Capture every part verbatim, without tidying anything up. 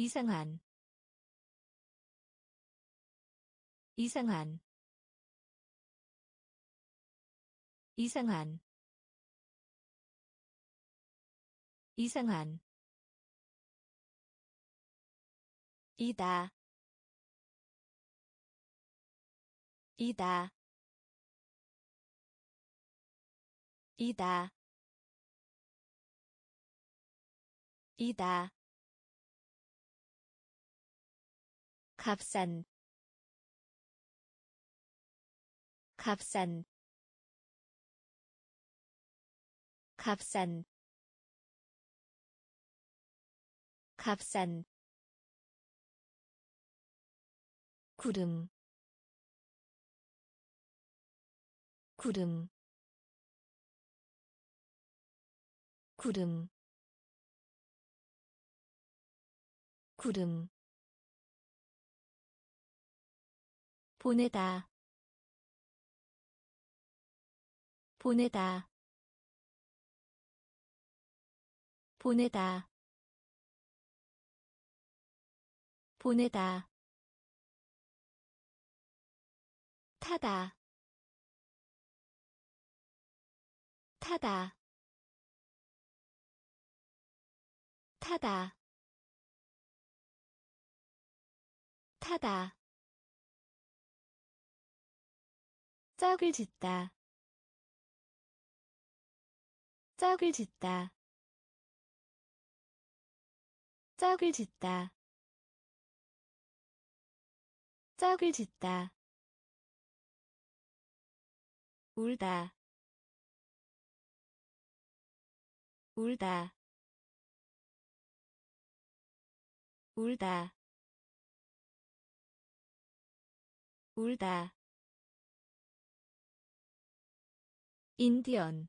이상한 이상한 이상한 이상한 이다 이다 이다 이다 값싼 값싼 값싼 값싼 구름 구름 구름 구름 보내다 보내다 보내다 보내다 타다 타다 타다 타다 짝을 짓다 짝을 짓다 짝을 짓다 짝을 짓다 울다 울다 울다 울다 인디언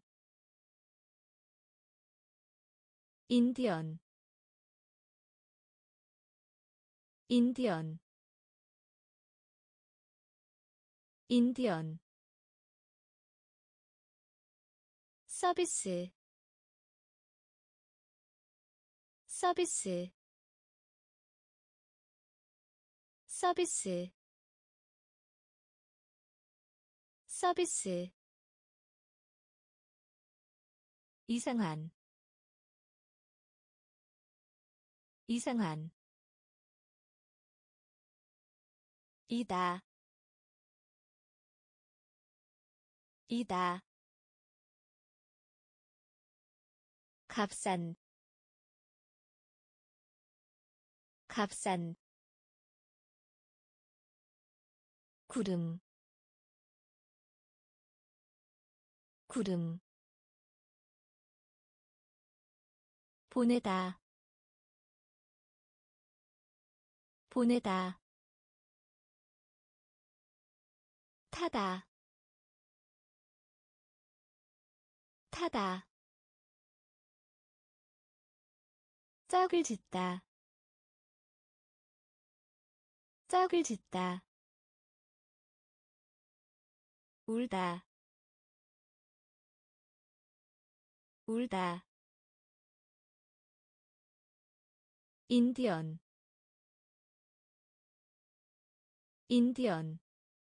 인디언 인디언 인디언 서비스 서비스 서비스 서비스 이상한 이상한 이다 이다 값싼 값싼 구름 구름 보내다 보내다 타다 타다 짝을 짓다 짝을 짓다 울다 울다 인디언 인디언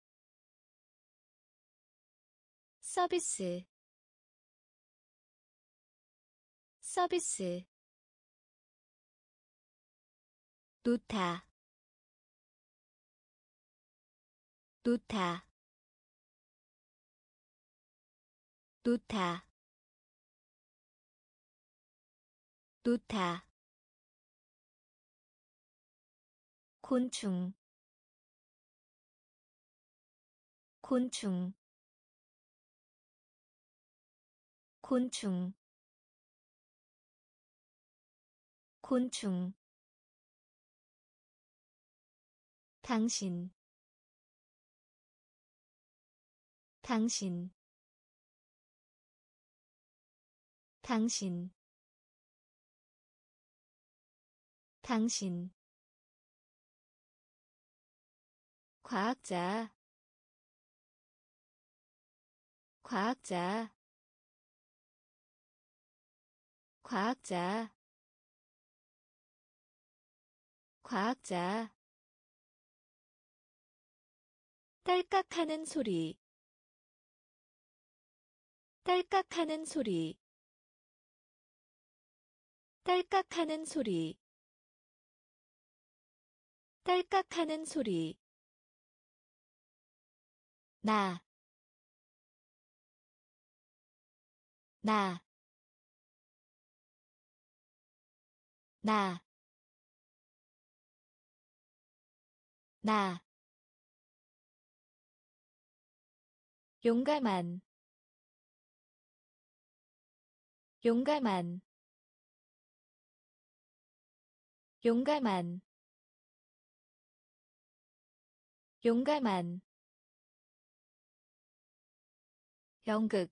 서비스 서비스 놓다 놓다 놓다 놓다 곤충 곤충 곤충 곤충 당신 당신 당신 당신 과학자 과학자 과학자 과학자 딸깍하는 소리 딸깍하는 소리 딸깍하는 소리 딸깍하는 소리 나, 나, 나, 나 용감한 용감한 용감한 용감한 연극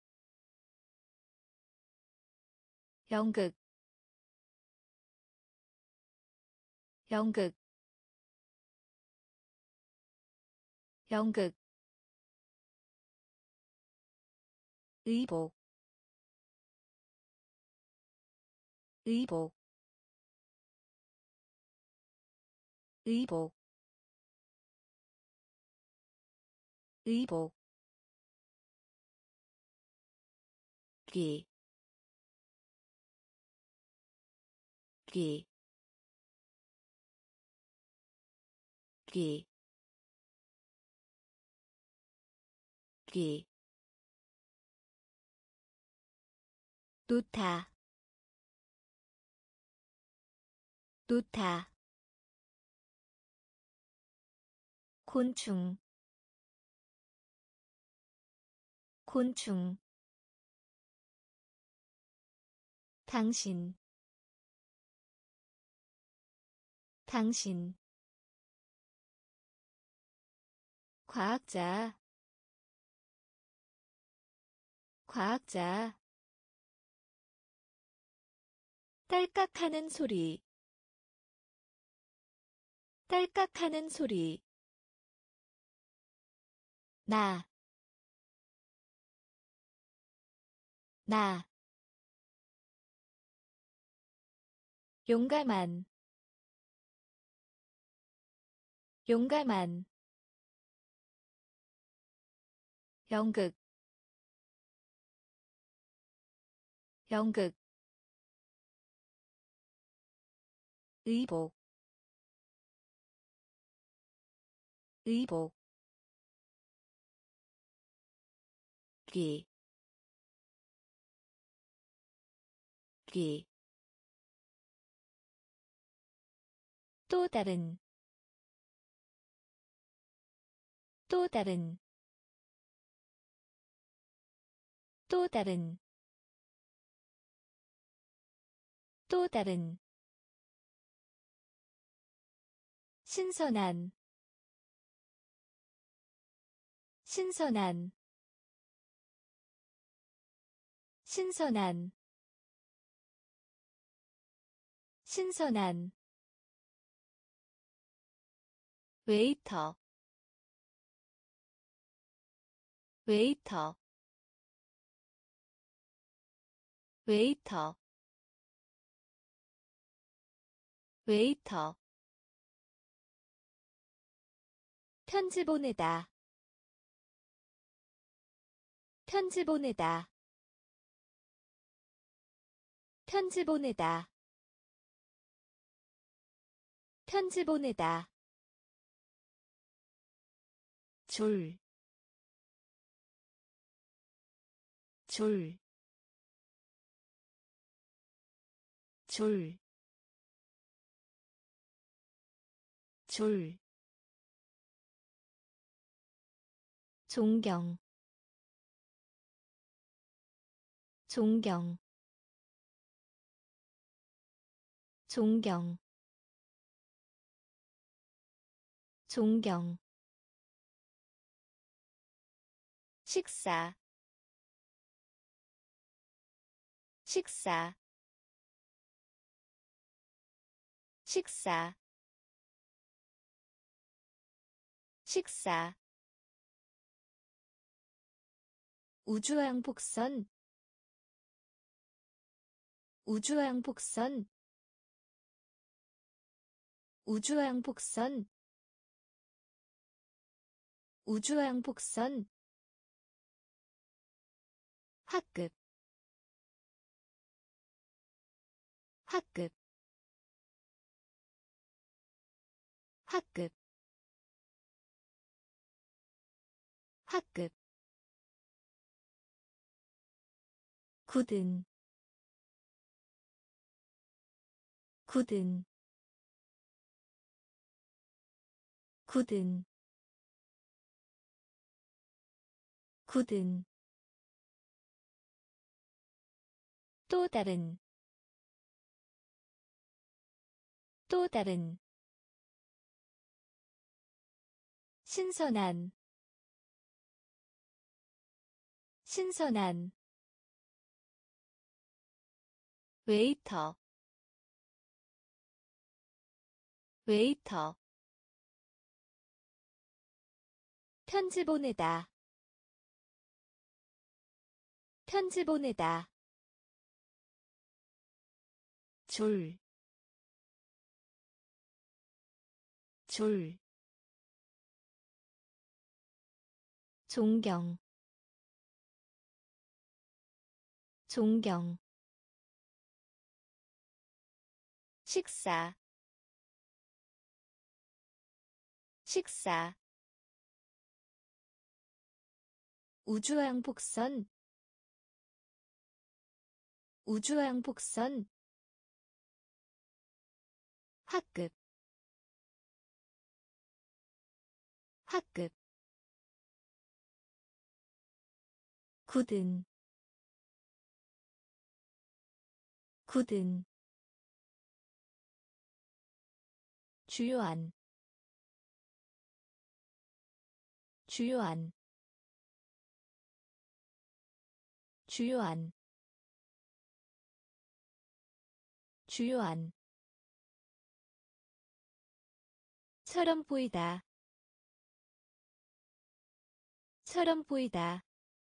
연극 연극 연극 의복 의복 의복 의복 귀, 귀, 귀, 귀, 놓다, 놓다, 곤충, 곤충, 당신, 당신, 과학자, 과학자, 딸깍하는 소리, 딸깍하는 소리, 나, 나, 용감한, 용감한, 연극, 연극, 의복, 의복, 귀, 귀, 또 다른, 또 다른, 또 다른, 또 다른, 신선한, 신선한, 신선한, 신선한, 웨이터, 웨이터, 웨이터, 웨이터, 편지 보내다, 편지 보내다, 편지 보내다, 편지 보내다, 줄, 줄, 줄, 줄, 존경, 존경, 존경, 존경, 식사, 식사, 식사, 식사, 우주왕복선, 우주왕복선, 우주왕복선 우주왕복선 학급 학급 학급 학급 굳은 굳은 굳은 굳은 또 다른 또 다른 신선한 신선한 웨이터 웨이터 편지 보내다 편지 보내다 줄 줄 존경 존경 식사 식사 우주왕복선 우주왕복선 학급 학급 굳은 굳은 주요한 주요한 주요한 주요한 처럼 보이다 처럼 보이다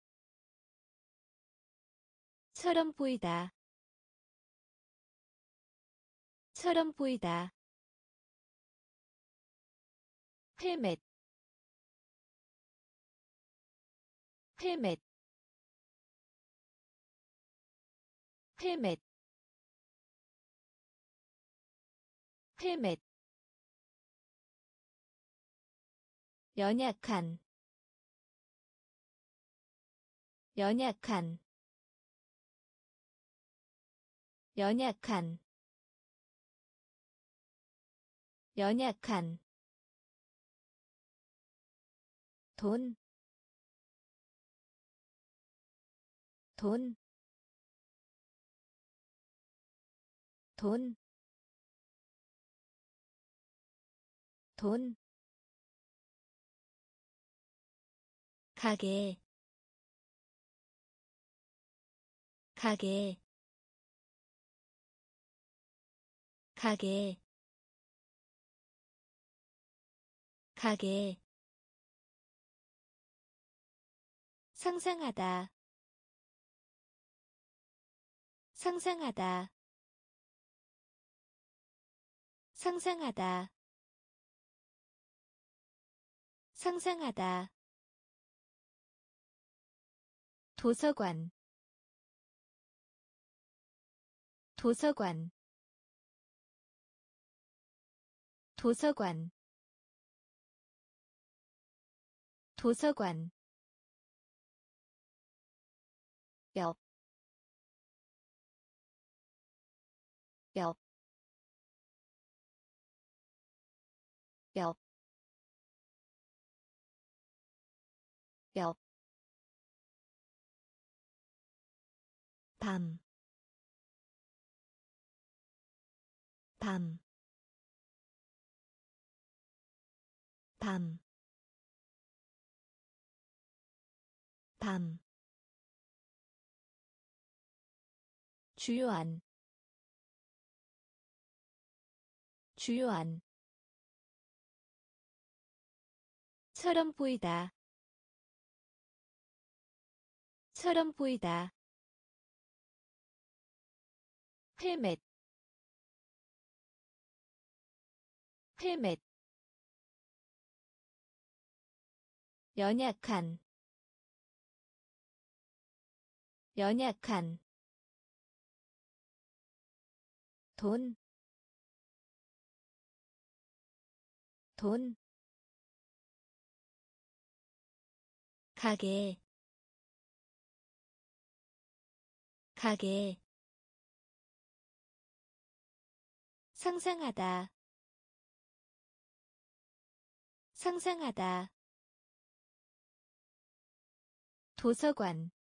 처럼 보이다 처럼 보이다 헬멧 헬멧 헬멧 헬멧 연약한 연약한 연약한 연약한 돈, 돈, 돈, 돈, 가게, 가게, 가게, 가게, 상상하다, 상상하다, 상상하다, 상상하다, 도서관, 도서관, 도서관, 도서관, 옆, 옆, 옆, 옆, 밤, 밤, 밤, 밤, 주요한, 주요한, 처럼 보이다, 처럼 보이다, 헬멧, 헬멧 연약한 연약한 돈, 돈, 가게, 가게, 상상하다, 상상하다, 도서관,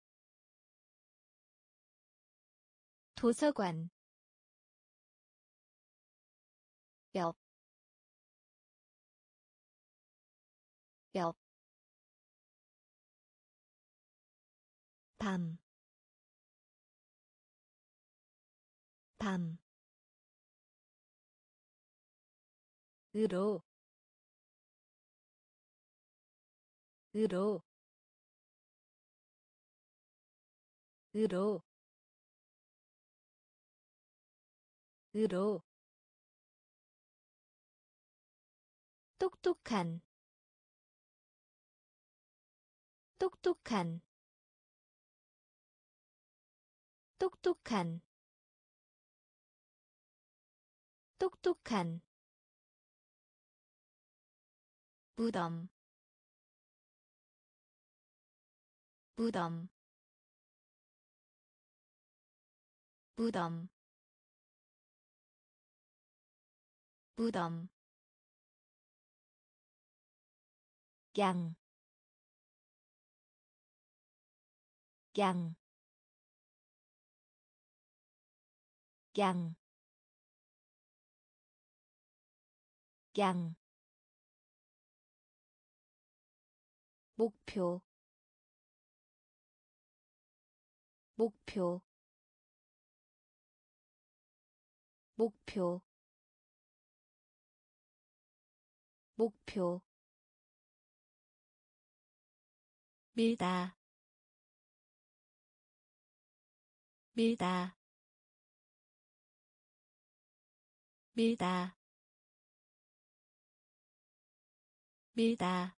도서관, 옆, 옆, 밤, 밤, 으로, 으로, 으로, 으로, 똑똑한, 똑똑한, 똑똑한, 똑똑한, 무덤, 무덤, 무덤, 무덤, 양, 양, 양, 양, 목표, 목표, 목표, 목표, 밀다, 밀다, 밀다, 밀다,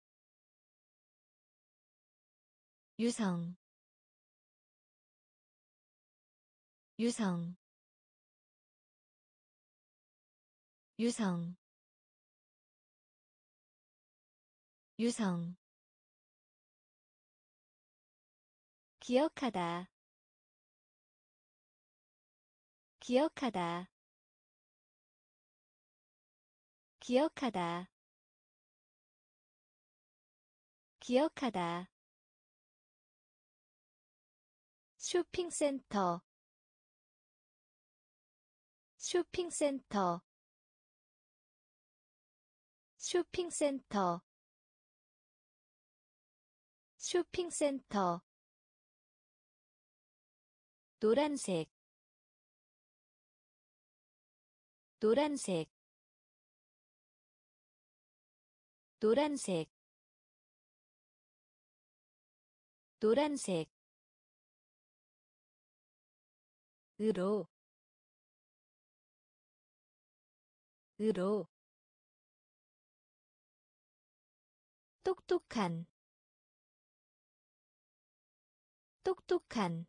유성, 유성, 유성, 유성, 기억하다, 기억하다, 기억하다, 기억하다, 쇼핑센터, 쇼핑센터, 쇼핑센터, 쇼핑센터, 노란색, 노란색, 노란색, 노란색, 으로, 으로, 똑똑한, 똑똑한,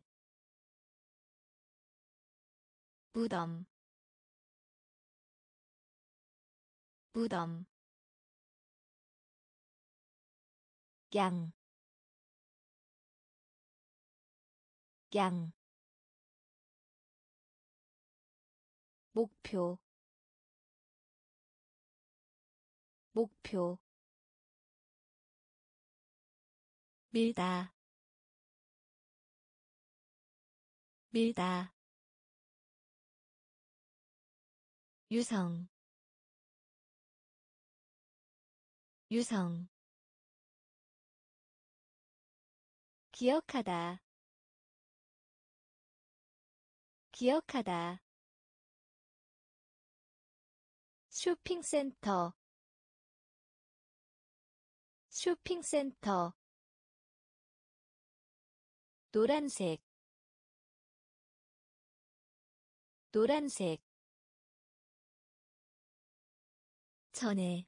무덤, 무덤, 양, 양, 목표, 목표, 밀다, 밀다, 유성, 유성, 기억하다, 기억하다, 쇼핑센터, 쇼핑센터, 노란색, 노란색, 전에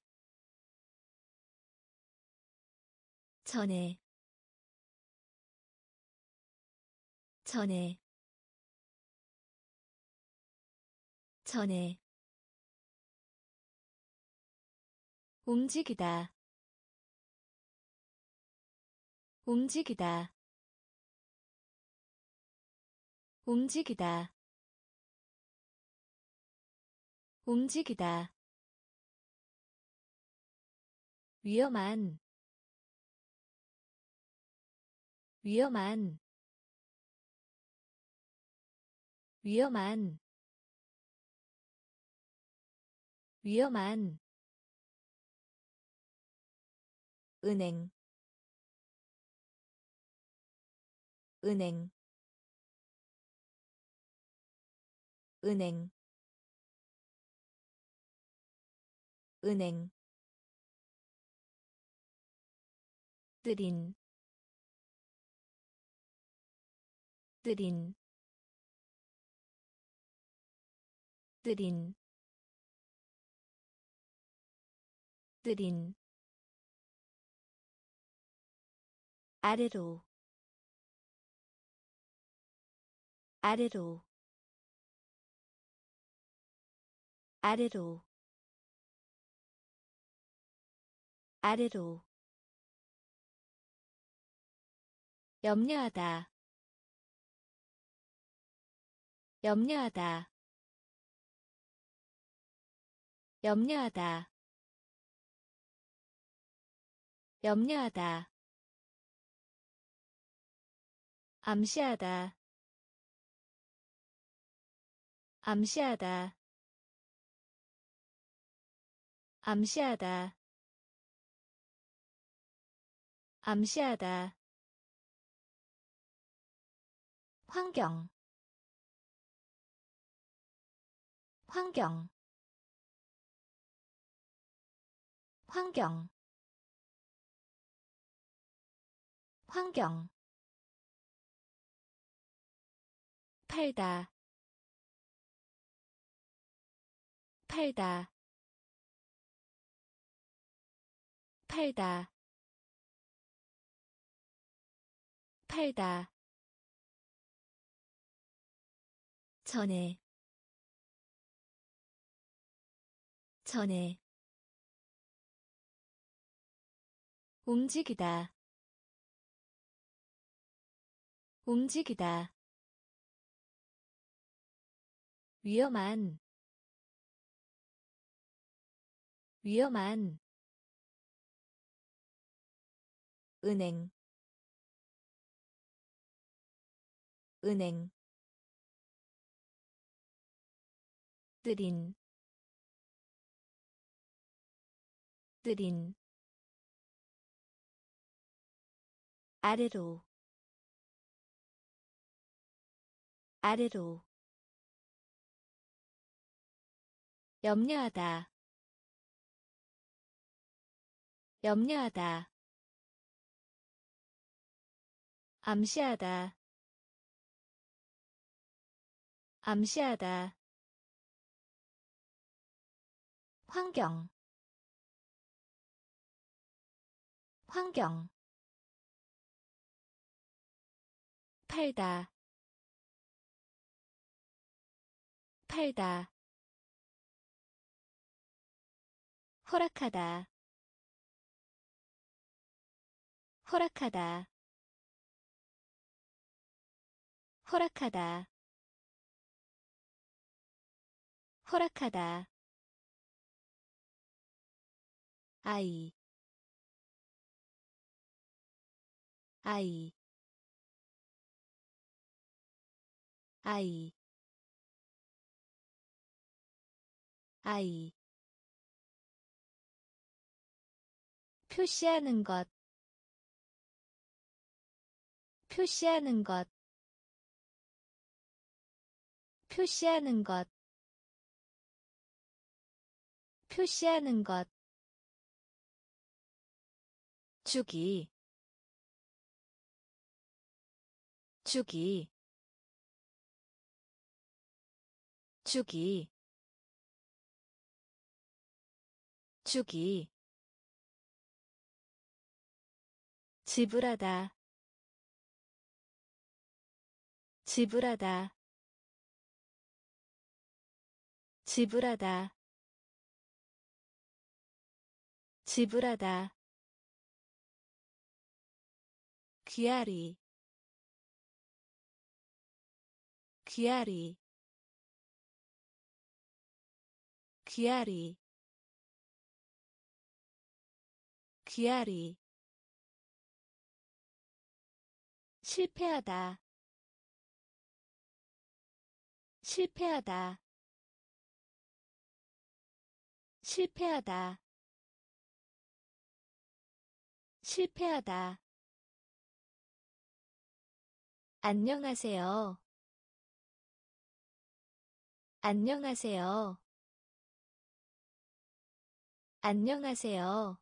전에 전에 전에 움직이다 움직이다 움직이다 움직이다 위험한 위험한 위험한 위험한 은행 은행 은행 은행 들인 들인 들인 들인 아래로 아래로 아래로 아래로 염려하다 염려하다 염려하다 염려하다 암시하다 암시하다 암시하다 암시하다 환경 환경 환경 환경 팔다 팔다 팔다 팔다 전에 전에 움직이다 움직이다 위험한 위험한 은행 은행 들인 들인 아래로 아래로 염려하다 염려하다 암시하다 암시하다 환경 환경 팔다 팔다 허락하다 허락하다 허락하다 허락하다 아이 아이 아이 아이 표시하는 것 표시하는 것 표시하는 것 표시하는 것 주기 주기 주기 주기 지불하다 지불하다 지불하다 지불하다 귀하리 귀하리 귀하리 귀하리 실패하다 실패하다 실패하다 실패하다 안녕하세요 안녕하세요 안녕하세요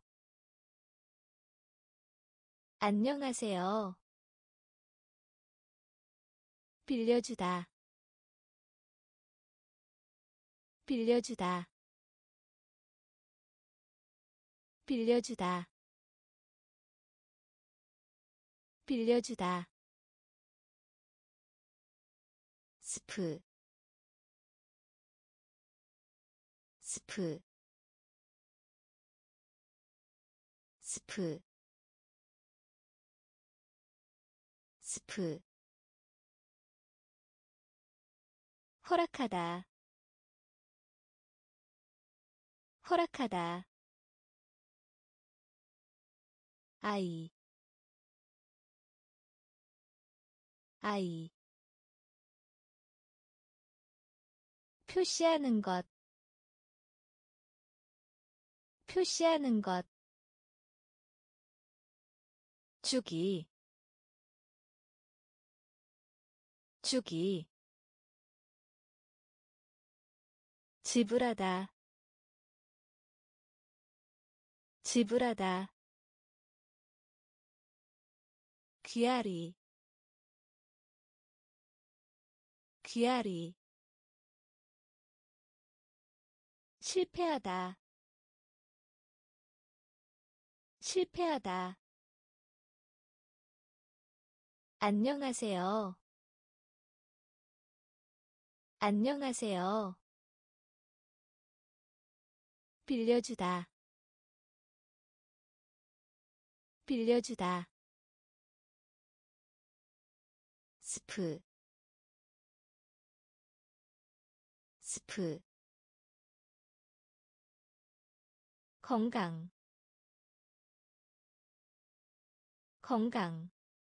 안녕하세요 빌려주다 빌려주다 빌려주다 빌려주다 스프 스프 스프 스프 허락하다 허락하다 아이 아이 표시하는 것 표시하는 것 주기 주기 지불하다 지불하다 귀하리 귀하리 실패하다 실패하다 안녕하세요 안녕하세요 빌려주다 빌려주다 스프 스프 건강 건강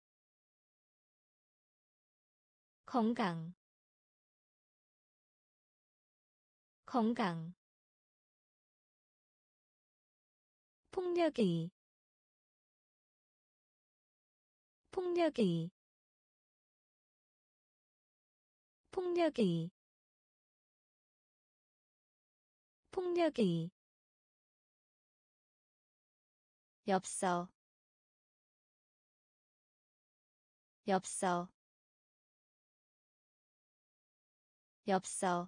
건강 건강 폭력의 폭력의 폭력의 폭력의 엽서 엽서 엽서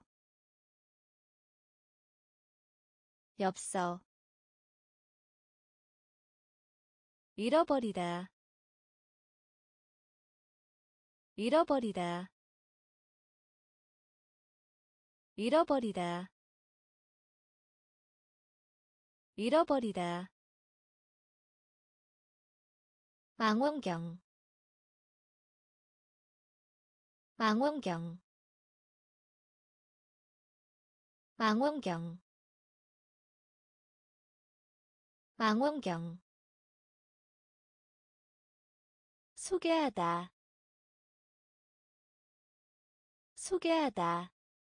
엽서 잃어버리다 잃어버리다 잃어버리다 잃어버리다 망원경 망원경 망원경 망원경 소개하다 소개하다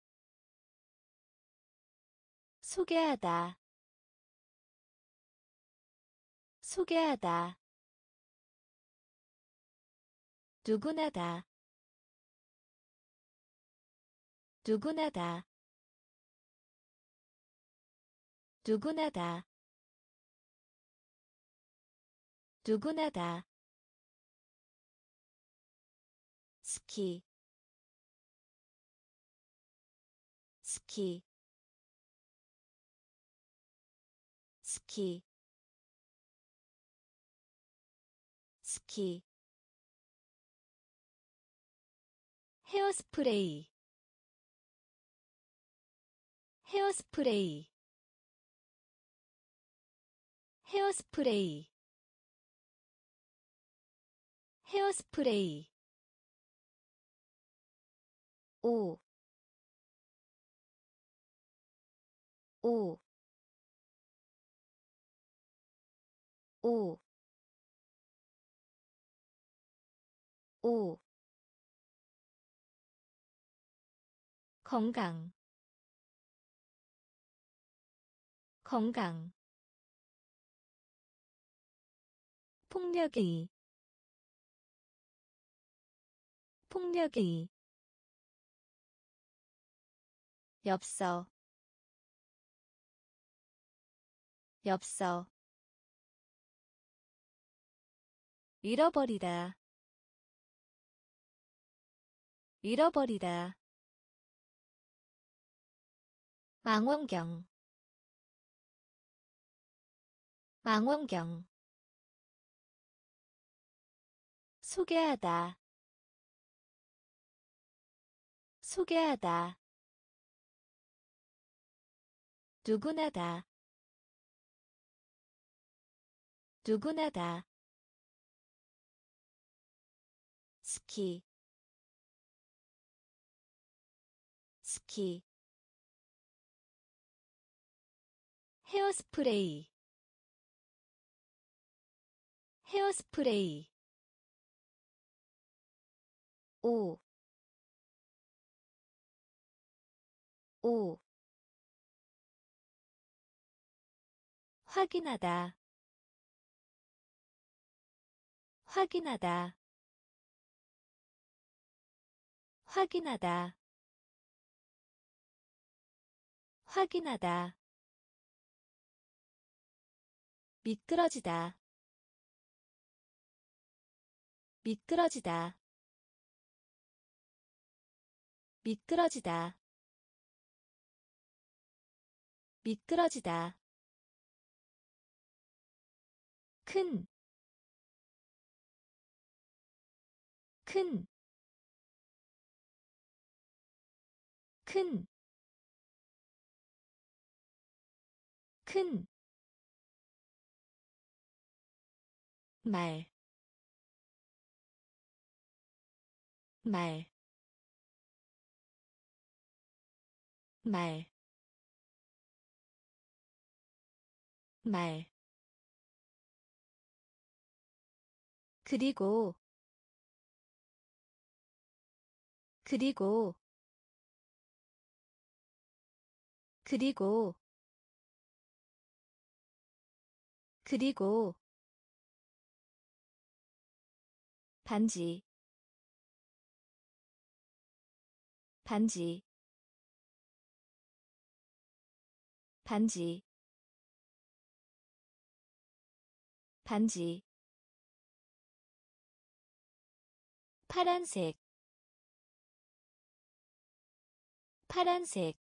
소개하다 소개하다 누구나다 누구나다 누구나다 누구나다 스키 스키 스키 스키 헤어스프레이 헤어스프레이 헤어스프레이 헤어스프레이 오 오 오 오 건강 건강 폭력의 폭력의 엽서 엽서 잃어버리다 잃어버리다 망원경 망원경 소개하다 소개하다 누구나다 누구나다 스키 스키 헤어스프레이 헤어스프레이 오 오 확인하다 확인하다 확인하다 확인하다 미끄러지다 미끄러지다 미끄러지다 미끄러지다 큰, 큰, 큰, 큰, 말, 말, 말, 말. 그리고, 그리고, 그리고, 그리고, 반지, 반지, 반지, 반지. 파란색, 파란색,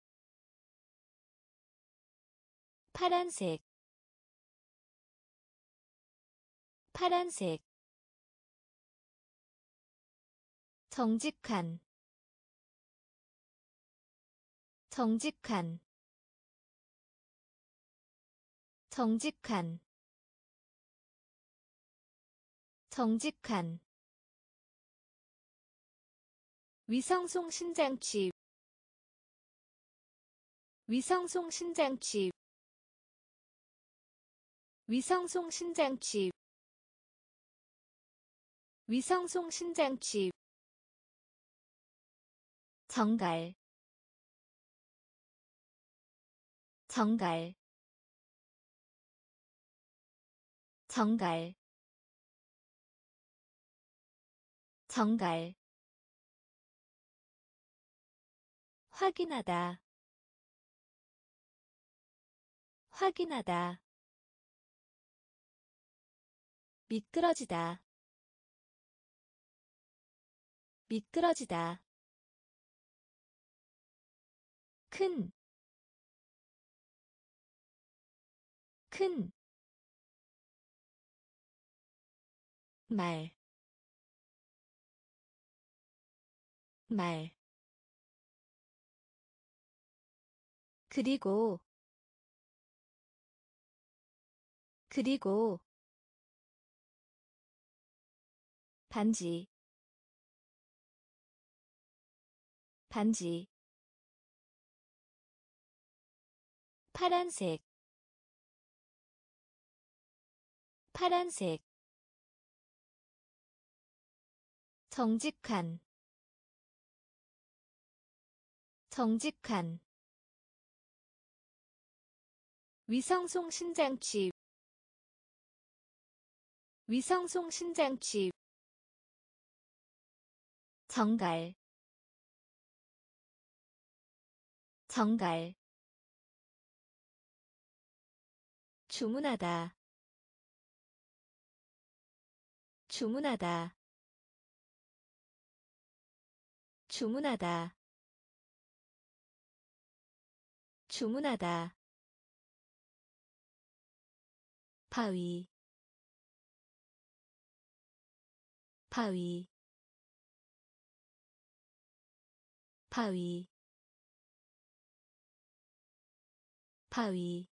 파란색, 파란색. 정직한, 정직한, 정직한, 정직한. 위성송신장치, 위성송신장치, 위성송신장치, 위성송신장치. 정갈, 정갈, 정갈, 정갈. 확인하다, 확인하다. 미끄러지다, 미끄러지다. 큰, 큰, 말, 말. 그리고, 그리고, 반지, 반지. 파란색, 파란색. 정직한, 정직한. 위성송신장치, 위성송신장치. 정갈, 정갈. 주문하다, 주문하다, 주문하다, 주문하다. 바위, 바위, 바위, 바위.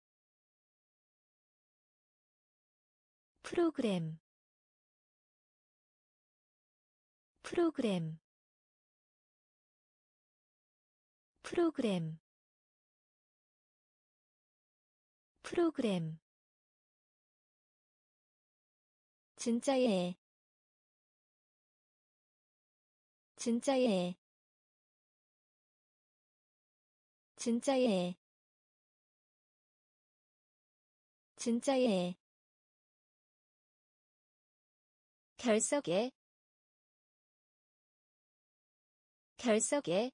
프로그램, 프로그램, 프로그램, 프로그램. 진짜예, 진짜예, 진짜예, 진짜예. 결석에, 결석에,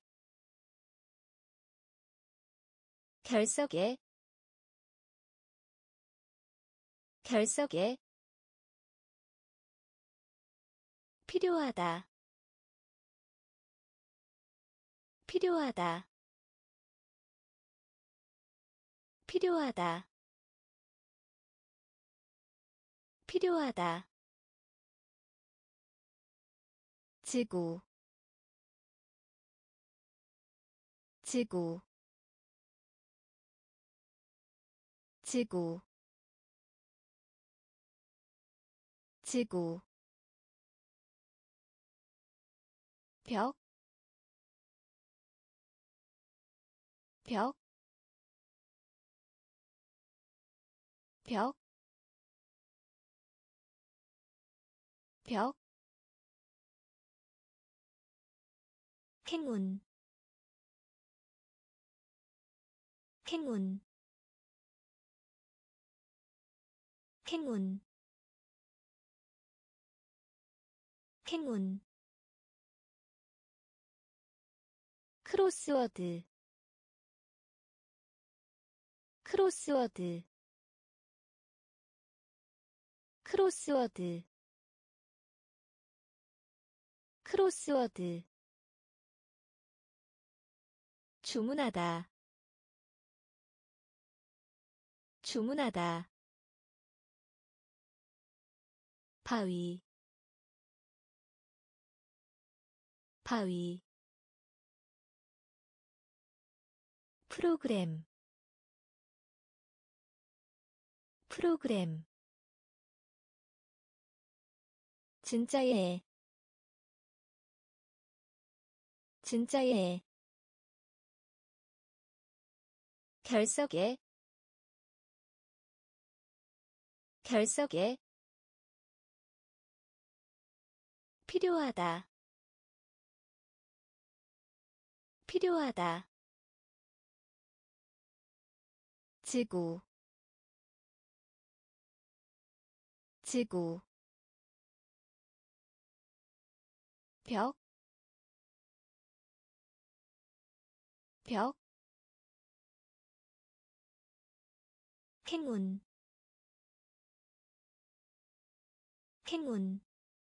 결석에, 결석에. 필요하다, 필요하다, 필요하다, 필요하다. 지구, 지구, 지구, 지구. 벽, 벽, 벽, 벽. 행운, 행운, 행운, 행운. 크로스워드, 크로스워드, 크로스워드, 크로스워드. 주문하다, 주문하다. 바위, 바위. 프로그램, 프로그램. 진짜예, 진짜예. 결석에, 결석에. 필요하다, 필요하다. 지구, 지구. 벽, 벽. 행운, 행운.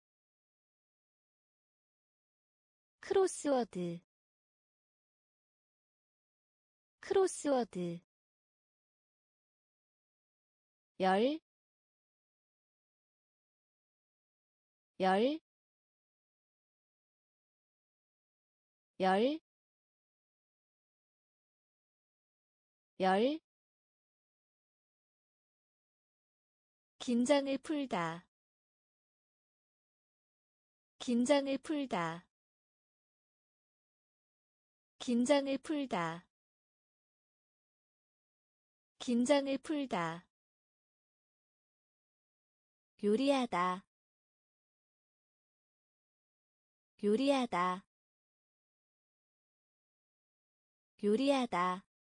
크로스워드, 크로스워드. 열, 열, 열, 열, 긴장을 풀다, 긴장을 풀다, 긴장을 풀다, 긴장을 풀다, 요리하다, 요리하다, 요리하다,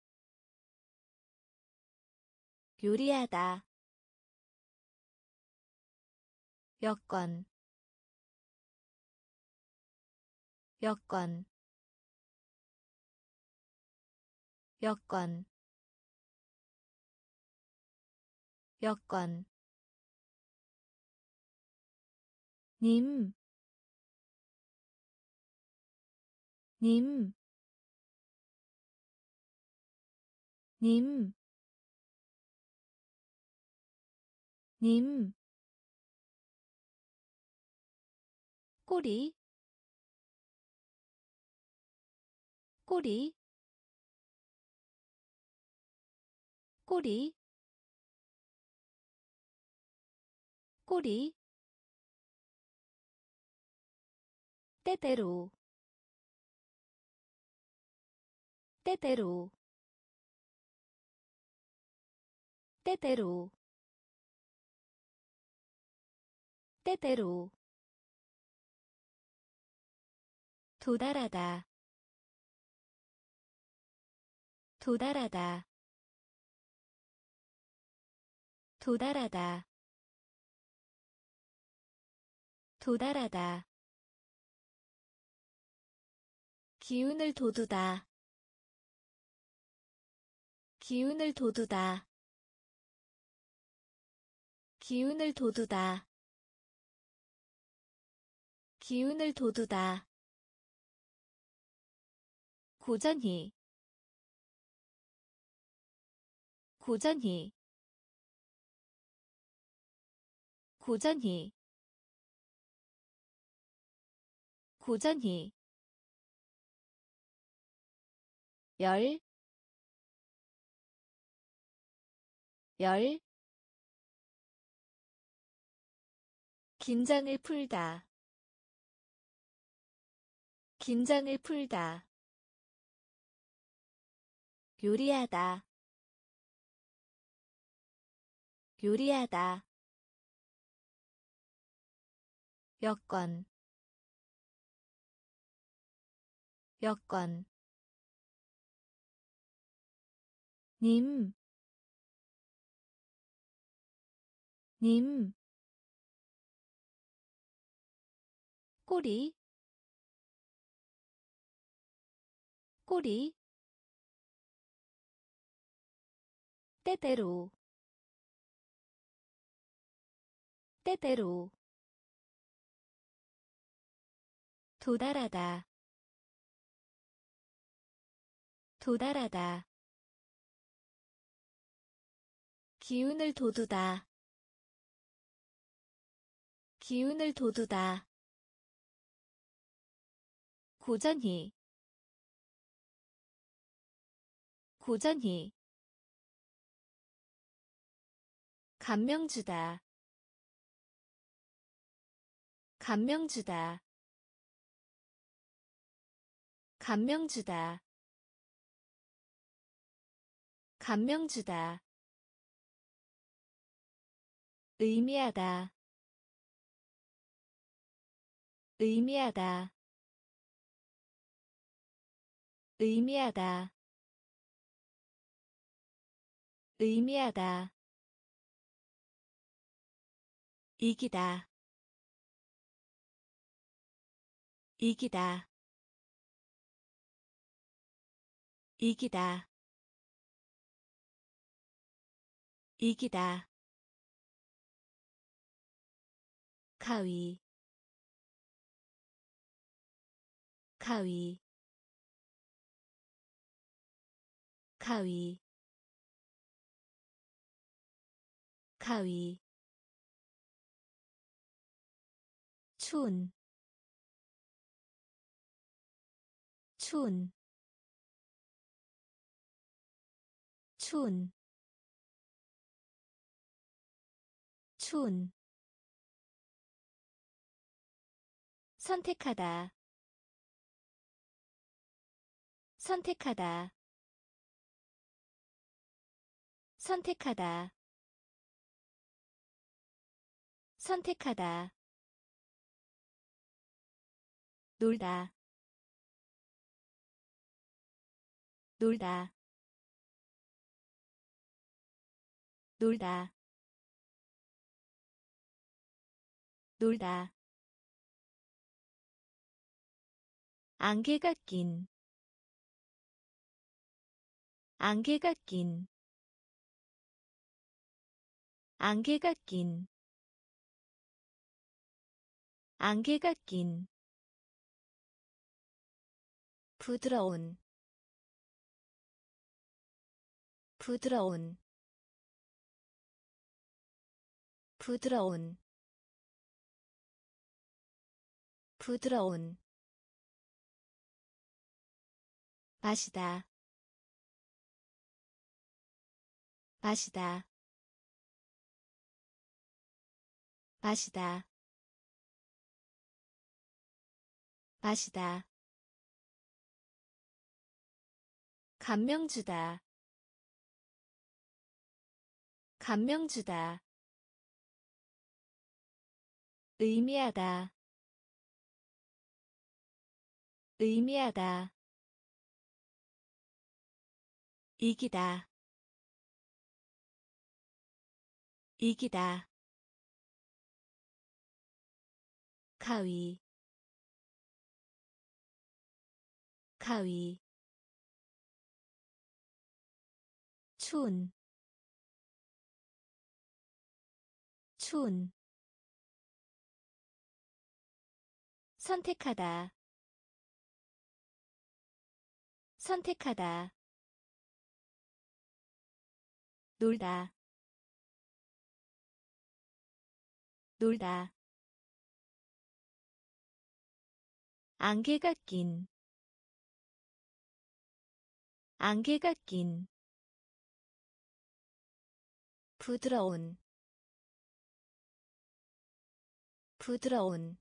요리하다, 여건, 여건, 여건, 여건, 님, 님, 님, 님, 꼬리, 꼬리, 꼬리, 꼬리, 때때로, 때때로, 때때로, 때때로, 도달하다, 도달하다, 도달하다, 도달하다, 기운을 돋우다, 기운을 돋우다, 기운을 돋우다, 기운을 돋우다, 고전히, 고전히, 고전히, 고전히, 열, 열, 긴장을 풀다, 긴장을 풀다, 요리하다, 요리하다, 여건, 여건, 님, 님, 꼬리, 꼬리, 때때로, 때때로, 도달하다, 도달하다, 기운을 돋우다, 기운을 돋우다, 고전히, 고전히, 감명 주다, 감명 주다, 감명 주다, 감명 주다, 의미하다, 의미하다, 의미하다, 의미하다, 이기다, 이기다, 이기다, 이기다, 가위, 가위, 가위, 가위 추운 추운 추운 추운 선택하다 선택하다 선택하다 선택하다 놀다 놀다 놀다 놀다 안개가 낀 안개가 낀 안개가 낀 안개가 낀 부드러운 부드러운 부드러운 부드러운 마시다 마시다 마시다 마시다 감명 주다 감명 주다 의미하다 의미하다 이기다 이기다 가위 가위 추운 추운 선택하다 선택하다 놀다 놀다 안개가 낀 안개가 낀 부드러운 부드러운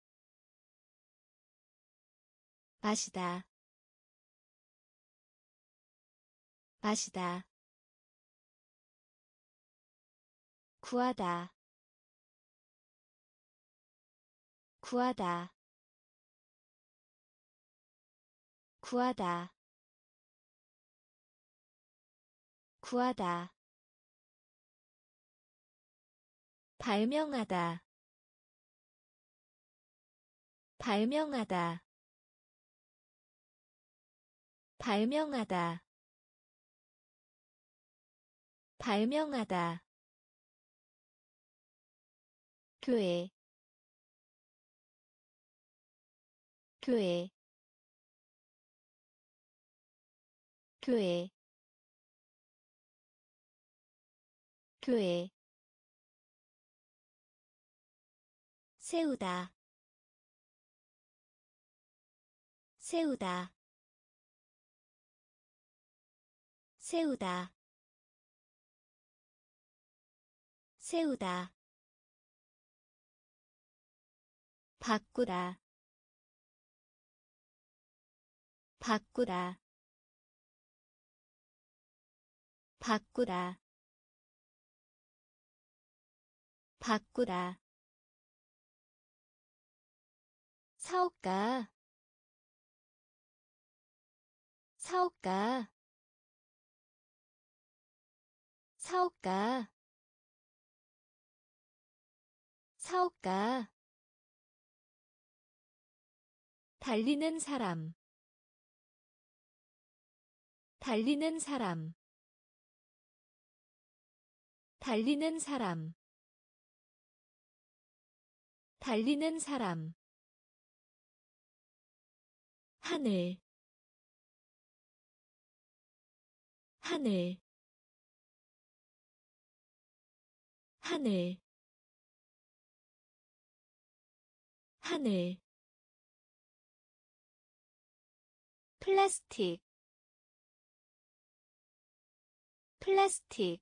마시다 마시다 구하다 구하다 구하다 구하다 발명하다 발명하다 발명하다 발명하다 교회 교회 교회 교회 세우다 세우다 세우다 세우다 바꾸다 바꾸다 바꾸다 바꾸다 사업가 사업가 사업가 사업가 달리는 사람 달리는 사람 달리는 사람 달리는 사람 하늘 하늘 하늘 하늘 플라스틱 플라스틱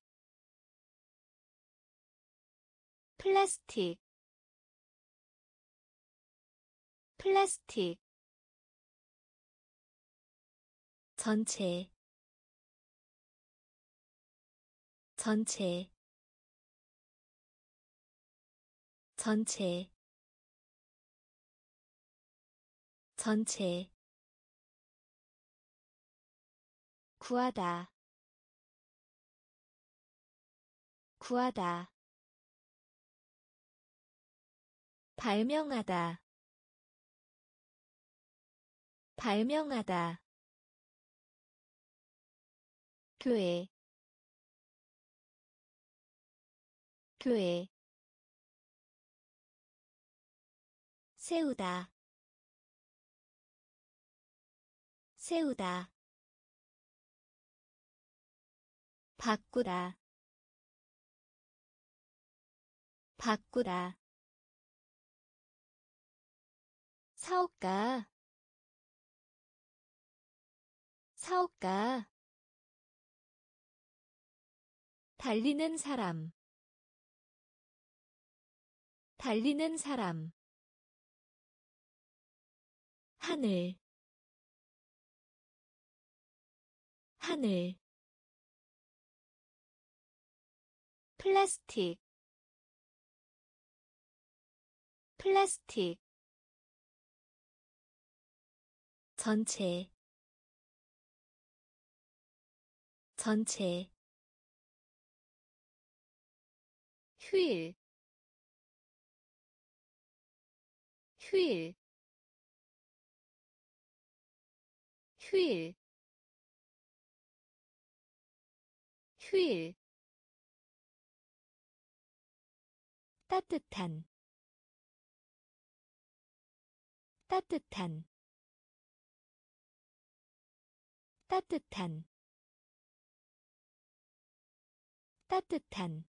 플라스틱 플라스틱 전체 전체 전체 전체 구하다 구하다 발명하다 발명하다 교회 교회 세우다 세우다 바꾸다 바꾸다 사업가 사업가 달리는 사람 달리는 사람 하늘 하늘 플라스틱 플라스틱 전체 전체 휴일 휴일 휴일 휴일 따뜻한 따뜻한 따뜻한 따뜻한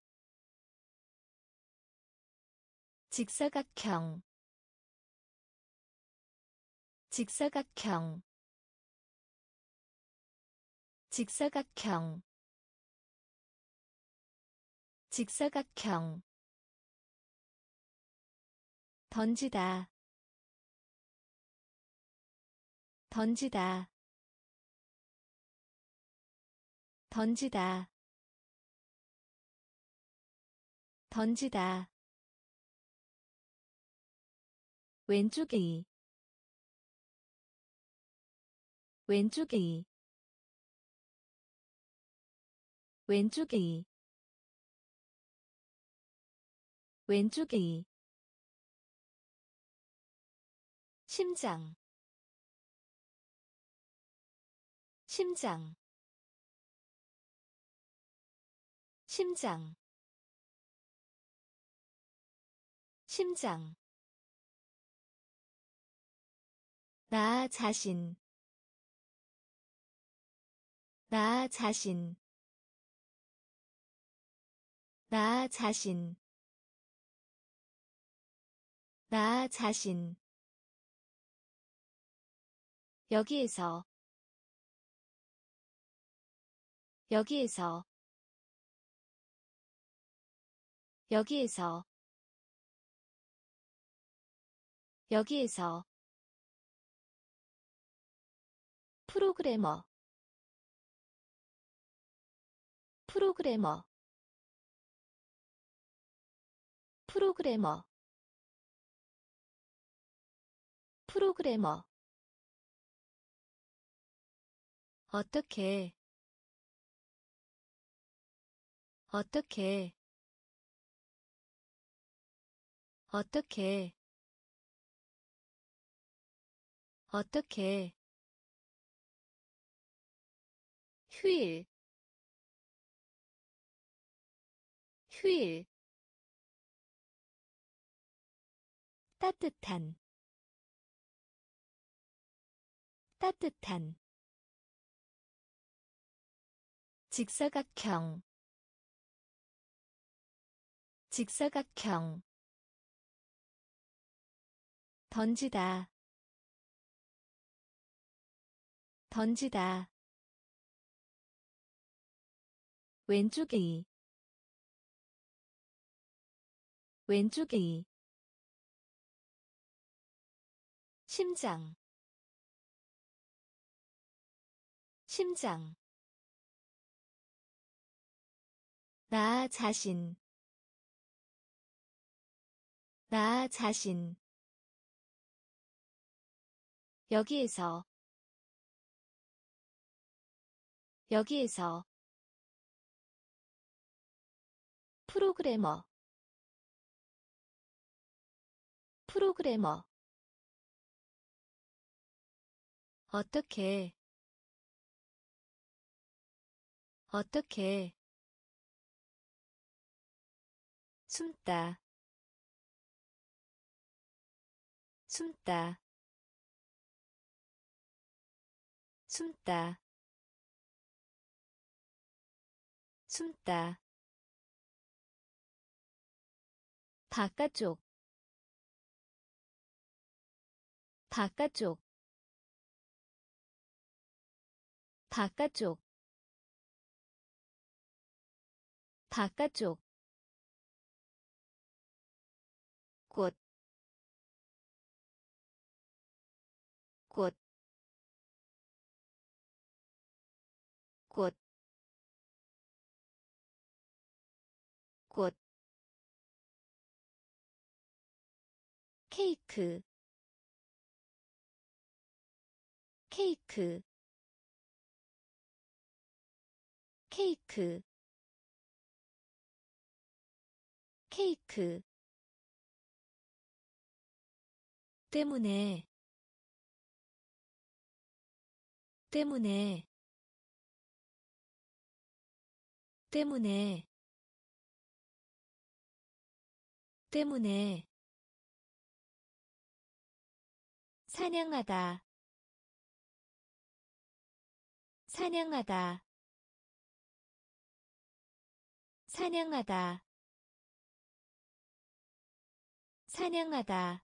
직사각형 직사각형 직사각형 직사각형 던지다 던지다 던지다 던지다 왼쪽이 왼쪽이 왼쪽이 왼쪽이 심장 심장 심장 심장 나 자신 나 자신 나 자신 나 자신 여기에서 여기에서 여기에서 여기에서 프로그래머 프로그래머 프로그래머 프로그래머 어떻게 어떻게 어떻게 어떻게 휴일 휴일 따뜻한 따뜻한 직사각형 직사각형 던지다 던지다 왼쪽이 왼쪽이 심장 심장 나 자신 나 자신 여기에서 여기에서 프로그래머 프로그래머 어떻게 어떻게 숨다 숨다 숨다 숨다 바깥쪽 바깥쪽 바깥쪽 바깥쪽 꽃, 꽃, 꽃, 꽃, 케이크, 케이크, 케이크, 케이크 때문에 때문에 때문에 때문에 사냥하다 사냥하다 사냥하다 사냥하다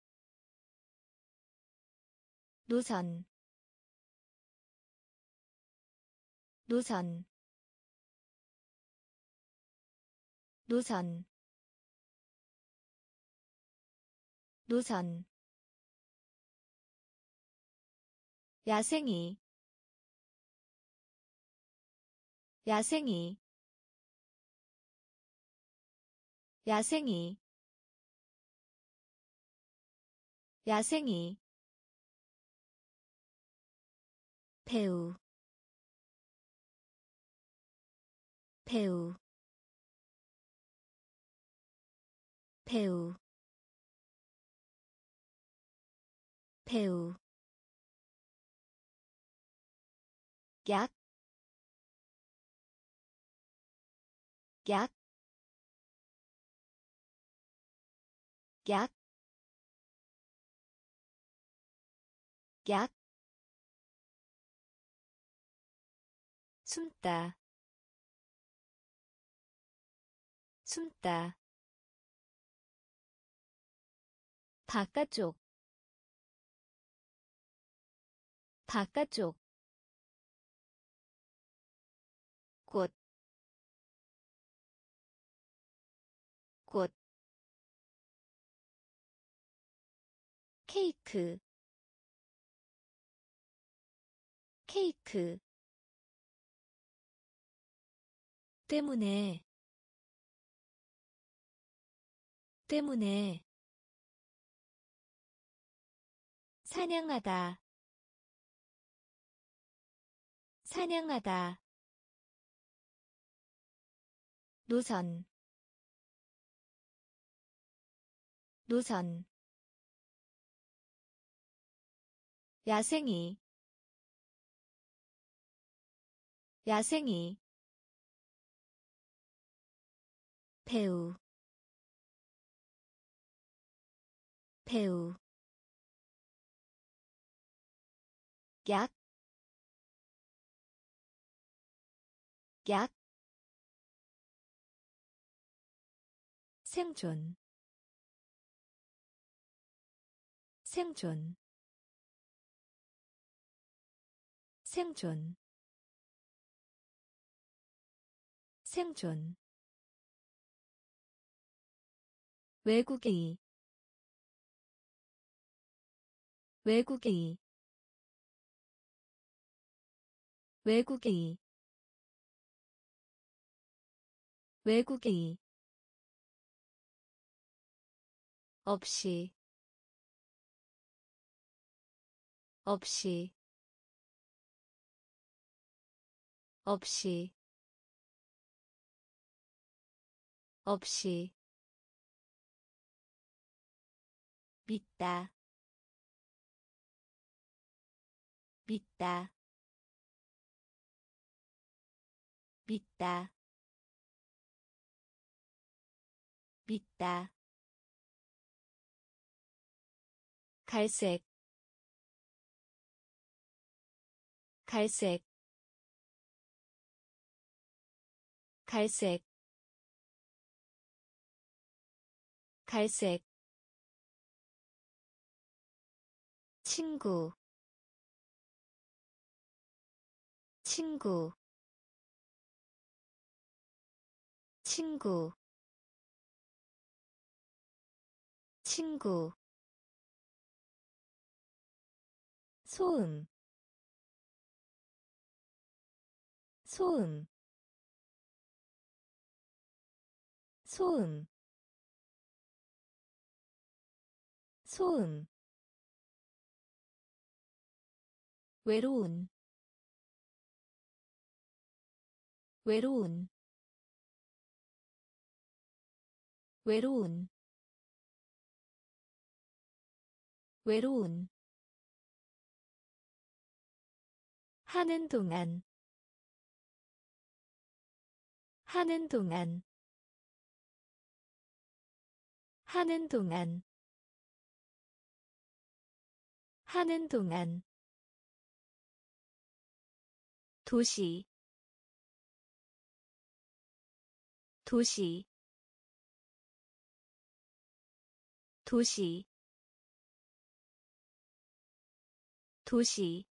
노선 노선 노선 노선 야생이 야생이 야생이 야생이 배우 배우 배우 배우 약, 약, 약, 약, 숨다, 숨다, 바깥쪽, 바깥쪽, 꽃, 꽃, 케이크, 케이크 때문에 때문에 사냥하다 사냥하다 노선 노선 야생이 야생이 배우 배우 약, 약 생존 생존 생존 생존 외국의 외국의 외국의 외국의 없이 없이 없이 없이 믿다 믿다 믿다 믿다 갈색 갈색 갈색 갈색 친구 친구 친구 친구 소음 소음 소음 소음 외로운 외로운 외로운 외로운 하는 동안 하는 동안 하는 동안 하는 동안 도시 도시 도시 도시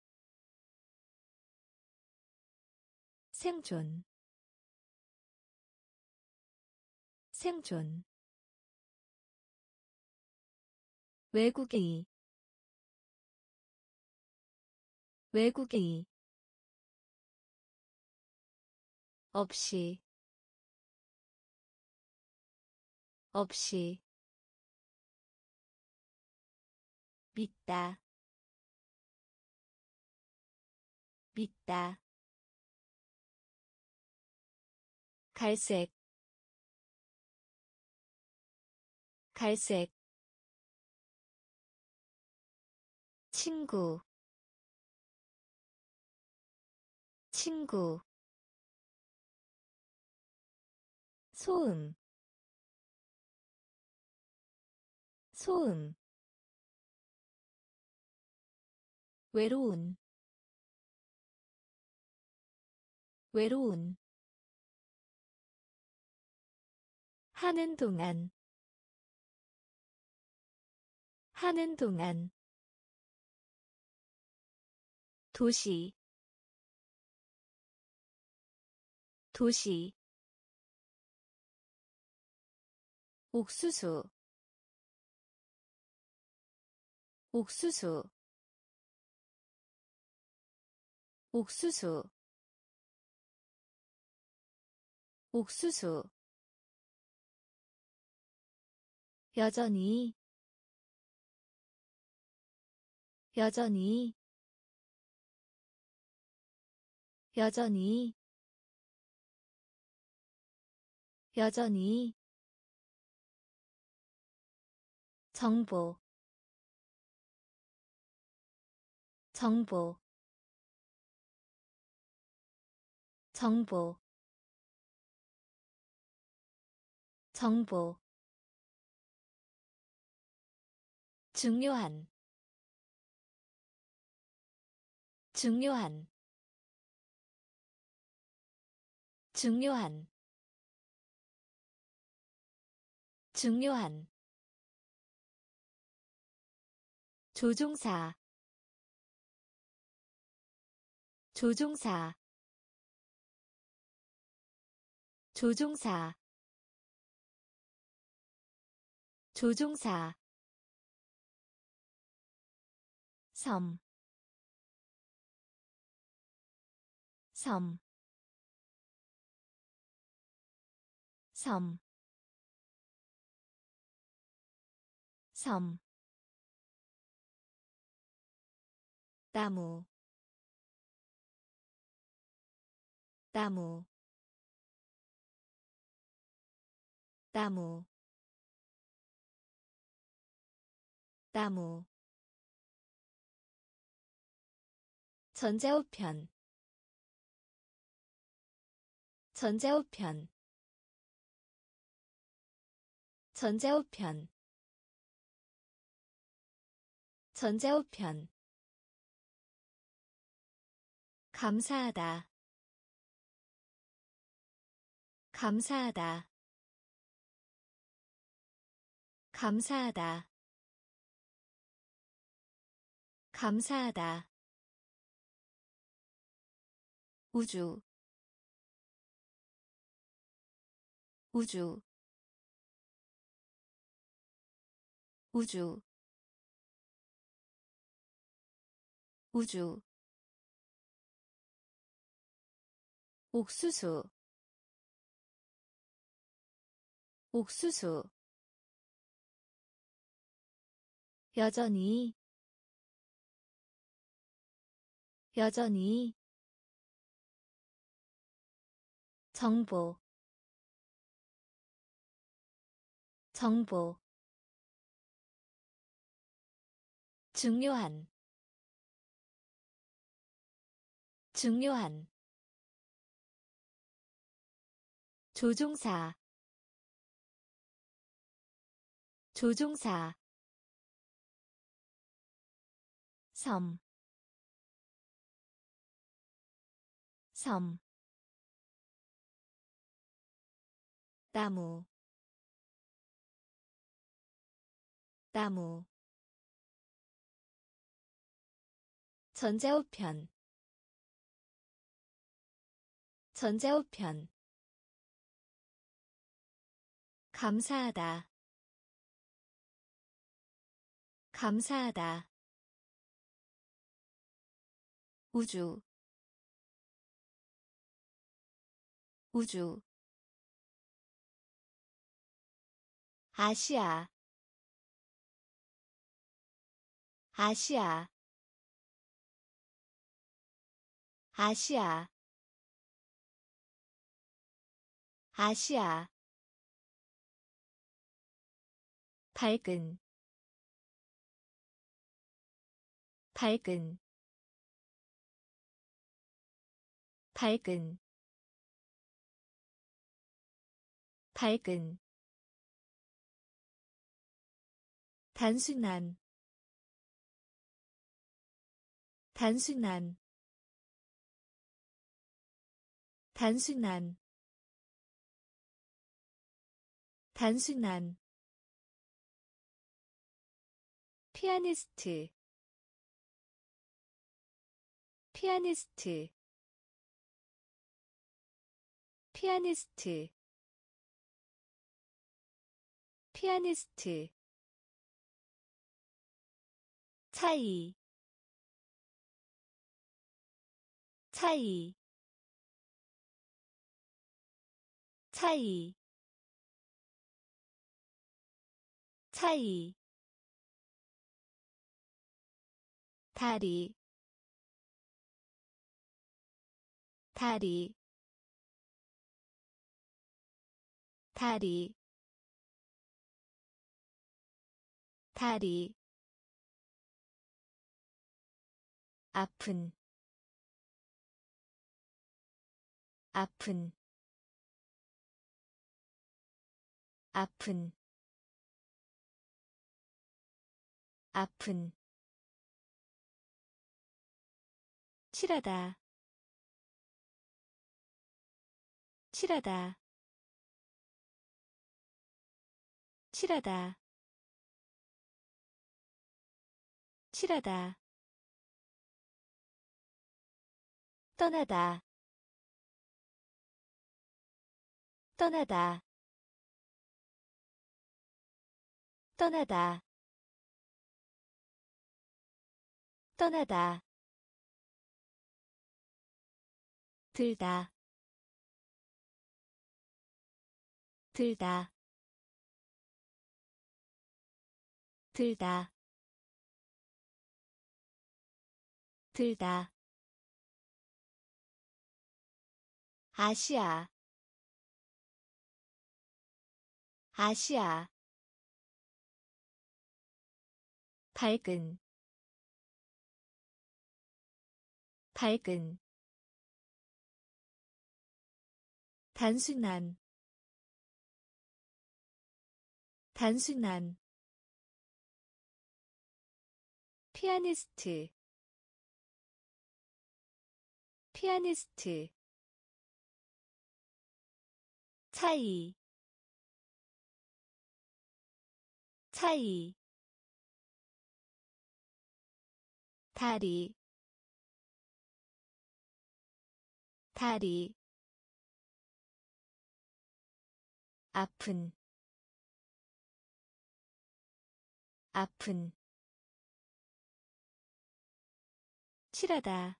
생존 생존 외국의 외국의 없이 없이 믿다 믿다 갈색 갈색 친구 친구 소음 소음 외로운 외로운 하는 동안 하는 동안 도시 도시 옥수수 옥수수 옥수수 옥수수 여전히 여전히 여전히 여전히 정보 정보 정보 정보 중요한 중요한 중요한 중요한 조종사 조종사 조종사 조종사 섬, 섬, 섬, 섬, 나무, 나무, 나무, 나무, 전자우편, 전자우편, 전자우편, 전자우편, 감사하다, 감사하다, 감사하다, 감사하다, 우주, 우주, 우주, 우주, 옥수수, 옥수수, 여전히, 여전히, 정보, 정보, 중요한, 중요한, 조종사, 조종사, 섬, 섬, 나무, 나무, 전자우편, 전자우편, 감사하다, 감사하다, 우주, 우주, 아시아, 아시아, 아시아, 아시아, 밝은, 밝은, 밝은, 밝은, 단순한, 단순한, 단순한, 단순한, 피아니스트, 피아니스트, 피아니스트, 피아니스트, 차이, 차이, 차이, 차이, 다리, 다리, 다리, 다리, 아픈, 아픈, 아픈, 아픈, 칠하다, 칠하다, 칠하다 칠하다 떠나다 떠나다 떠나다 떠나다 들다 들다 들다 들다 아시아 아시아 밝은 밝은 단순한 단순한 피아니스트 피아니스트 차이 차이 다리 다리 아픈 아픈 칠하다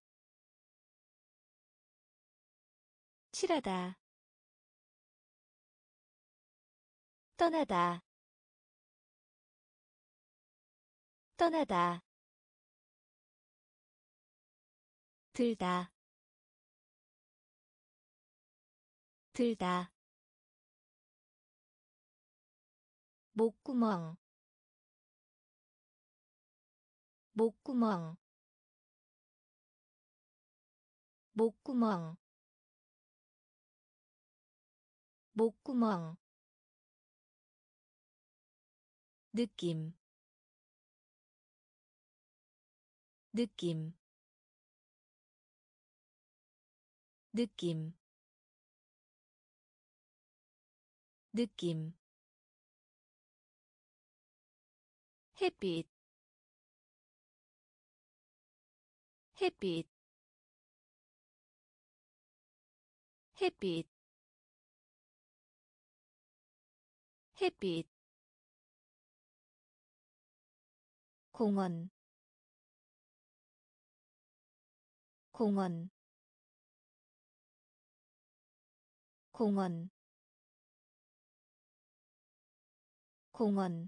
칠하다 떠나다 떠나다 들다 들다 목구멍 목구멍 목구멍 목구멍 느낌 느낌 느낌 느낌 햇빛 햇빛 햇빛 햇빛 공원 공원 공원 공원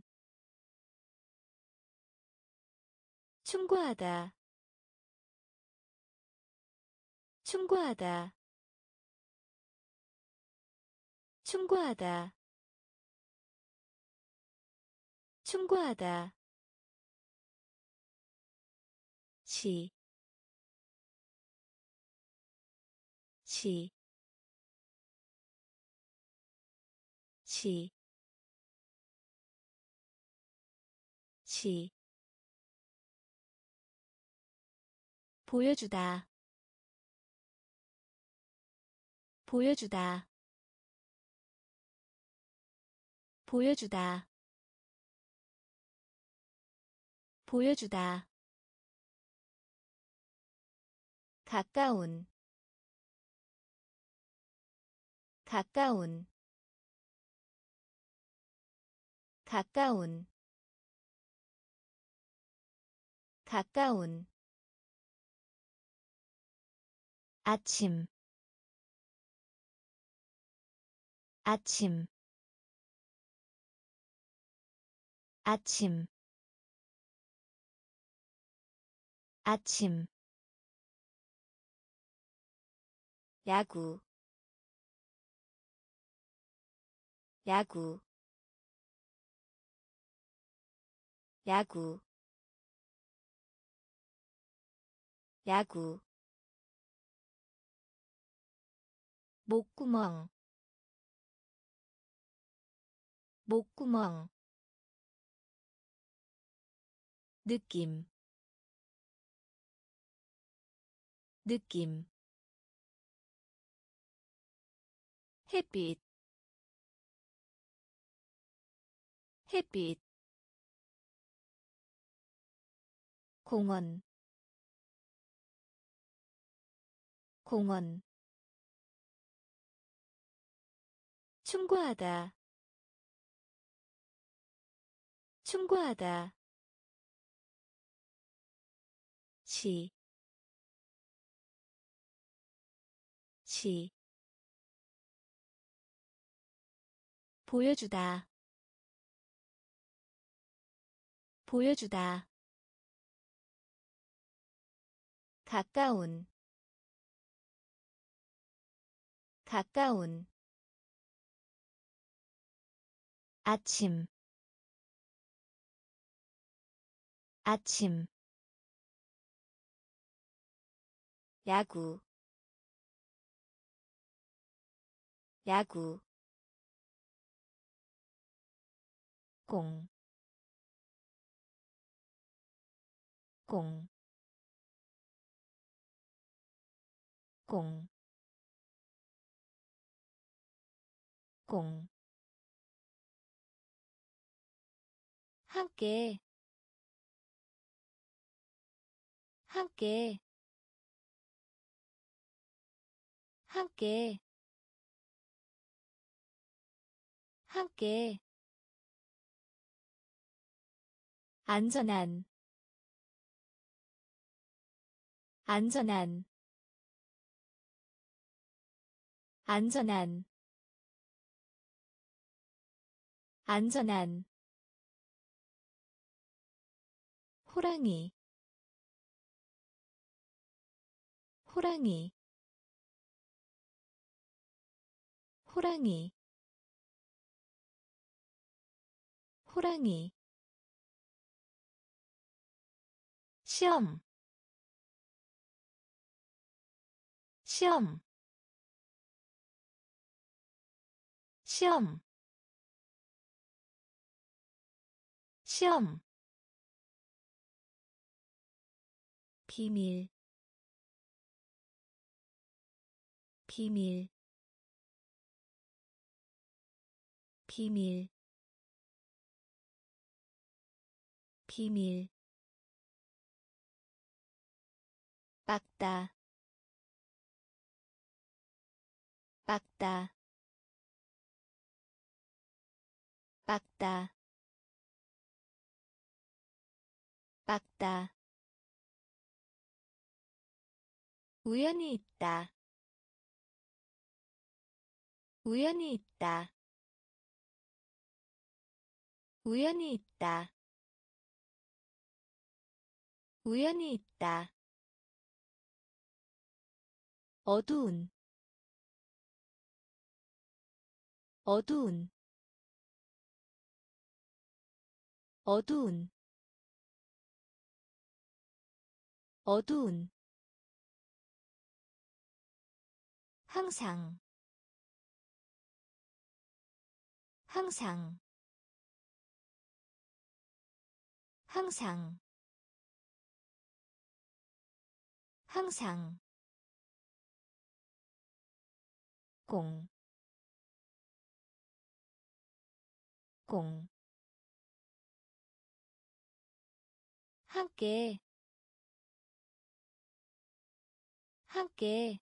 충고하다 충고하다 충고하다 충고하다 시, 시, 시, 시 보여주다 보여주다 보여주다 보여주다 가까운 가까운 가까운 가까운 아침 아침 아침 아침 야구 야구 야구 야구 목구멍 목구멍 느낌 느낌 햇빛 햇빛 공원 공원 충고하다 충고하다 시, 시 보여주다 보여주다 가까운 가까운 아침 아침 야구 야구 공, 공, 공, 공. 함께, 함께, 함께, 함께. 안전한, 안전한, 안전한, 안전한. 호랑이, 호랑이, 호랑이, 호랑이. 시험, 시험, 시험, 시험. 비밀, 비밀, 비밀, 비밀. 빡다, 빡다, 빡다, 빡다. 우연히 있다, 우연히 있다, 우연히 있다, 우연히 있다. 어두운, 어두운, 어두운, 어두운. 항상, 항상, 항상, 항상. 공, 공. 함께, 함께.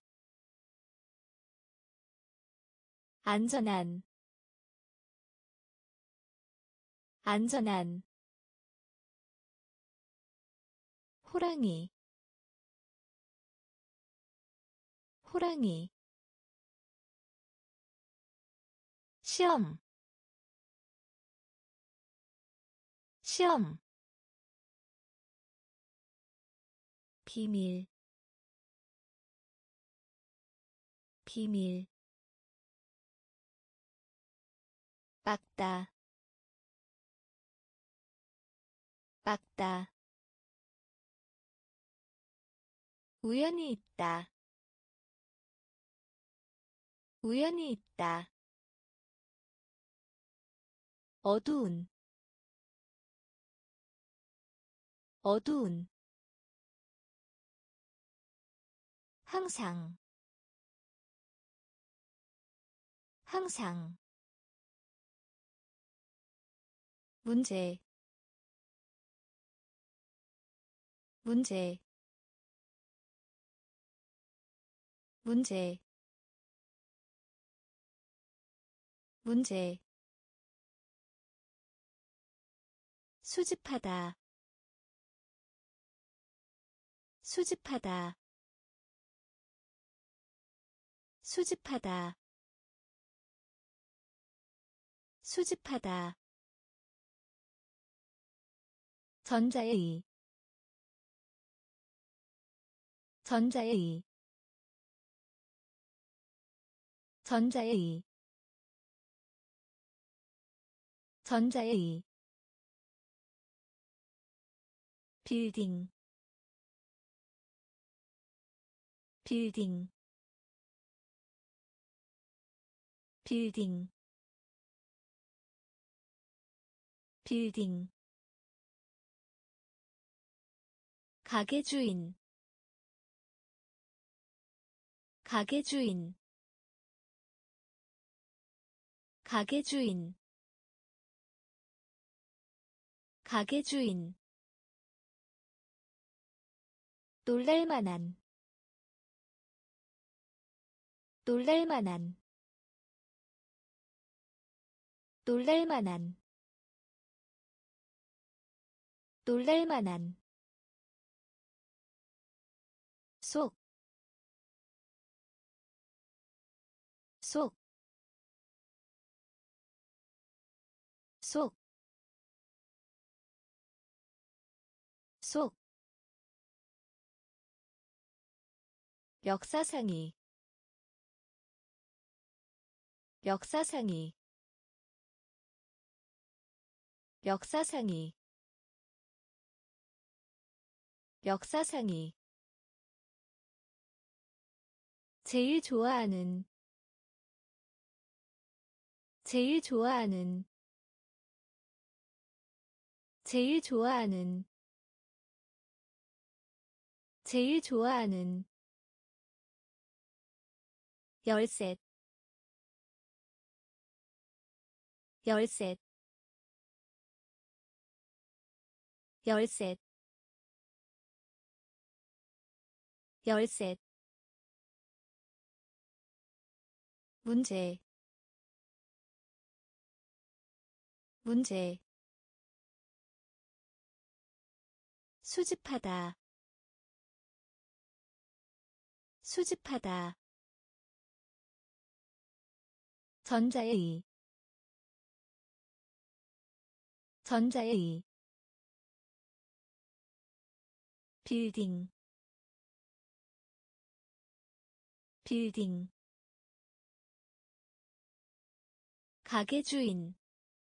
안전한, 안전한. 호랑이, 호랑이. 시험, 시험. 비밀, 비밀. 빡다, 빡다. 우연히 있다, 우연히 있다. 어두운, 어두운. 항상, 항상. 문제 문제 문제 문제 수집하다 수집하다 수집하다 수집하다 전자의 전자의 전자의 전자의 빌딩 빌딩 빌딩 빌딩 가게 주인 가게 주인 가게 주인 가게 주인 놀랄만한 놀랄만한 놀랄만한 놀랄만한 속, 속, 속, 속 역사상이 역사상이 역사상이 역사상이 제일 좋아하는 제일 좋아하는 제일 좋아하는 제일 좋아하는 열셋 열셋 열셋 열셋 문제 문제 수집하다 수집하다 전자의 전자의 빌딩 빌딩 가게 주인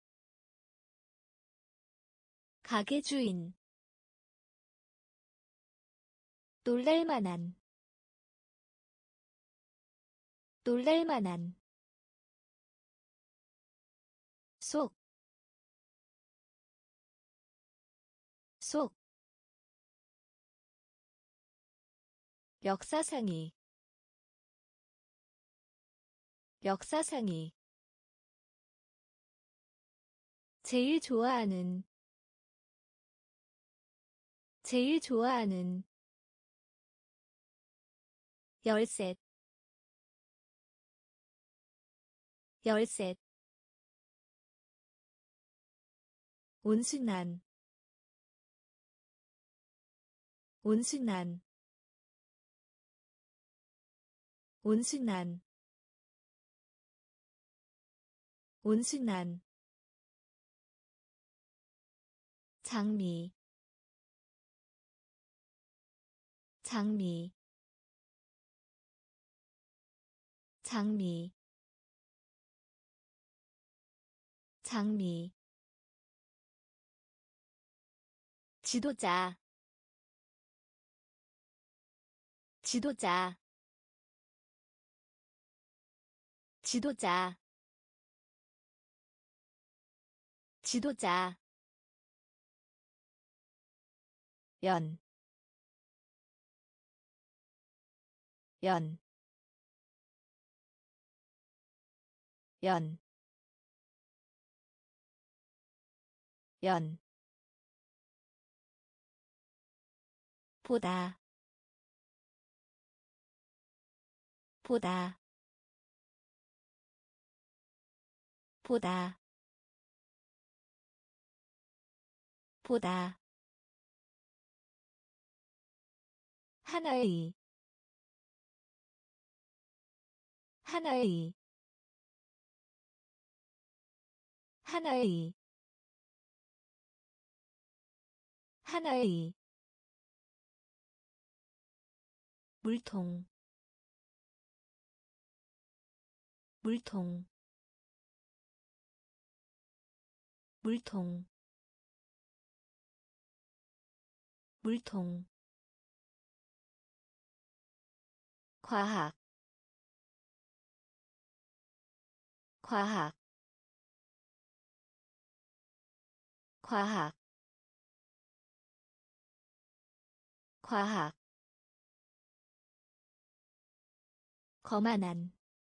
가게 주인 놀랄만한 놀랄만한 속, 속 역사상이 역사상이 제일 좋아하는 제일 좋아하는 열셋 열셋 온순한 온순한 온순한 온순한 장미 장미 장미 장미 지도자 지도자 지도자 지도자 연, 연, 연, 연 보다 보다 보다 보다 하나의 하나의 하나의 하나의 물통 물통 물통 물통 과학 과학 과학 과학 거만한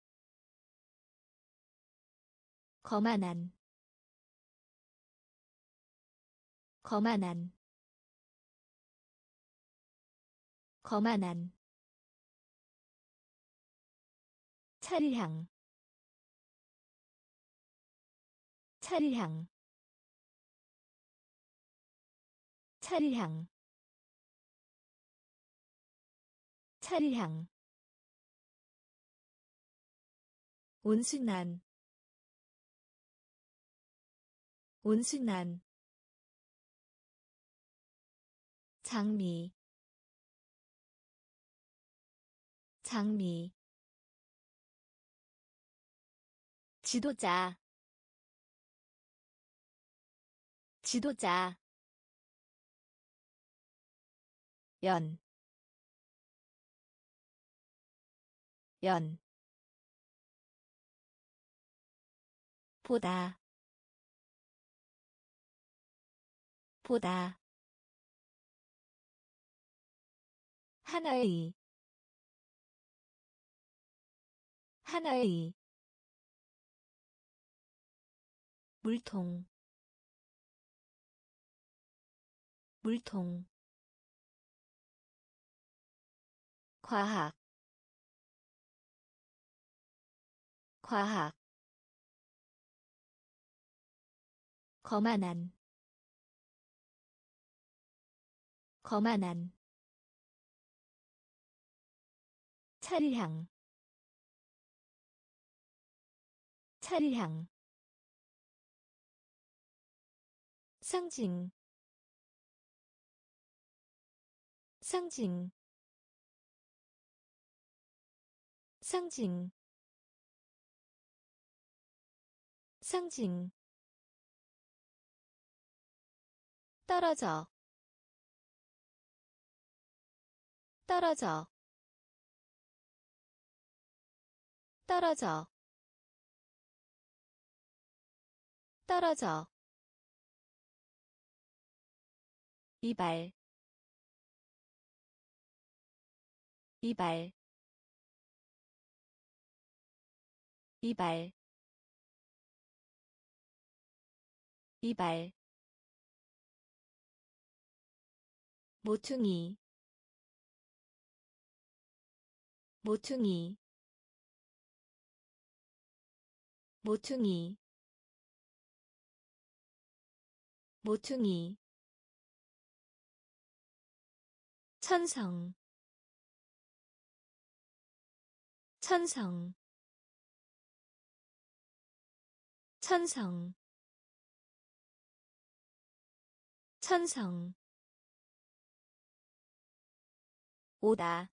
거만한 거만한 거만한 차례향 차례향 차례향 차례향 온순한 온순한 장미 장미 지도자 지도자 연 연 보다 보다 하나의 하나의 물통 물통 과학 과학 거만한 거만한 차례향 차례향 상징 상징 상징 상징 떨어져 떨어져 떨어져 떨어져 이발 이발 이발 이발 모퉁이 모퉁이 모퉁이 모퉁이 천성 천성 천성 천성 오다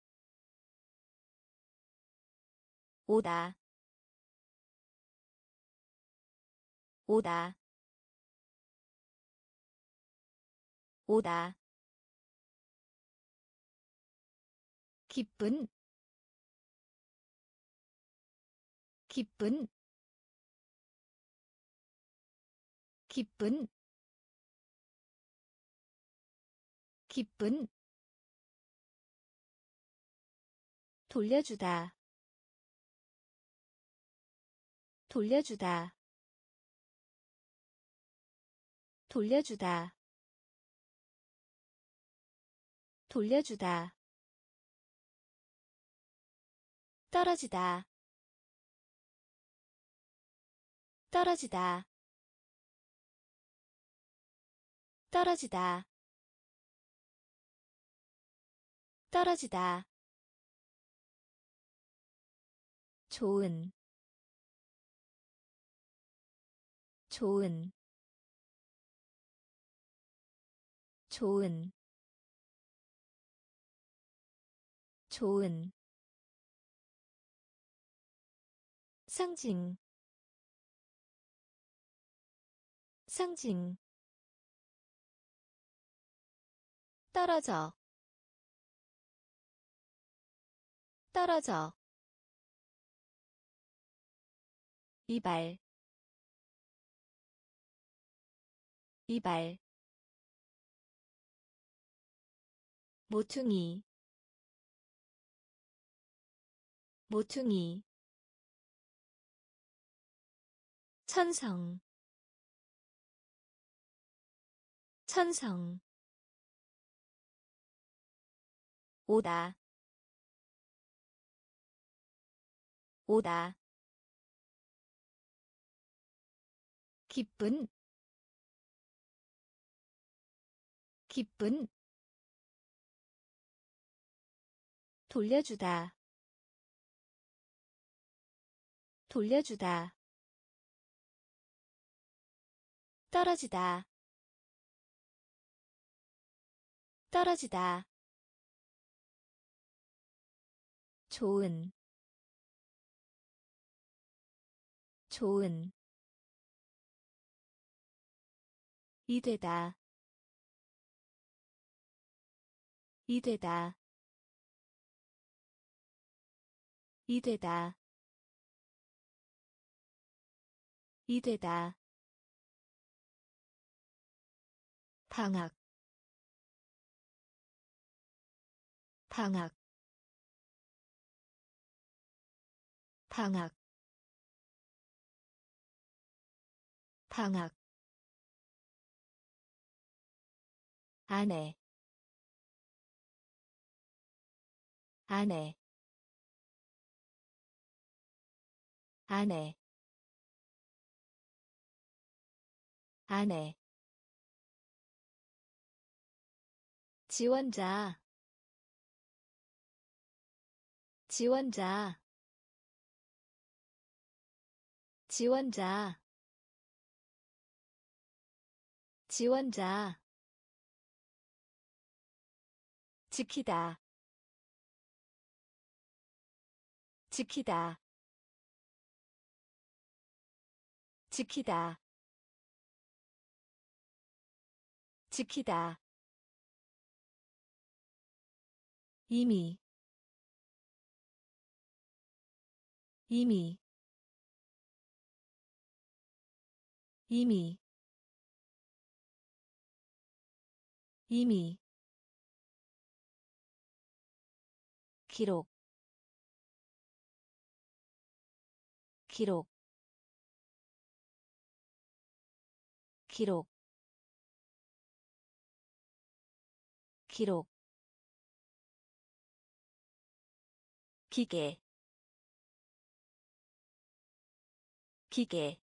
오다 오다 오다 기쁜 기쁜 기쁜 기쁜 돌려주다 돌려주다 돌려주다 돌려주다 떨어지다 떨어지다 떨어지다 떨어지다 좋은 좋은 좋은 좋은 상징 상징 떨어져 떨어져 이발 이발 모퉁이 모퉁이 천성 천성 오다 오다 기쁜 기쁜 돌려주다 돌려주다 떨어지다 떨어지다 좋은 좋은 이되다 이되다 이되다 이되다 방학 방학 방학 방학 아내 아내 아내 아내 지원자 지원자 지원자 지원자 지키다 지키다 지키다 지키다 이미 이미 이미 이미 기록 기록 기록 기록 기계 기계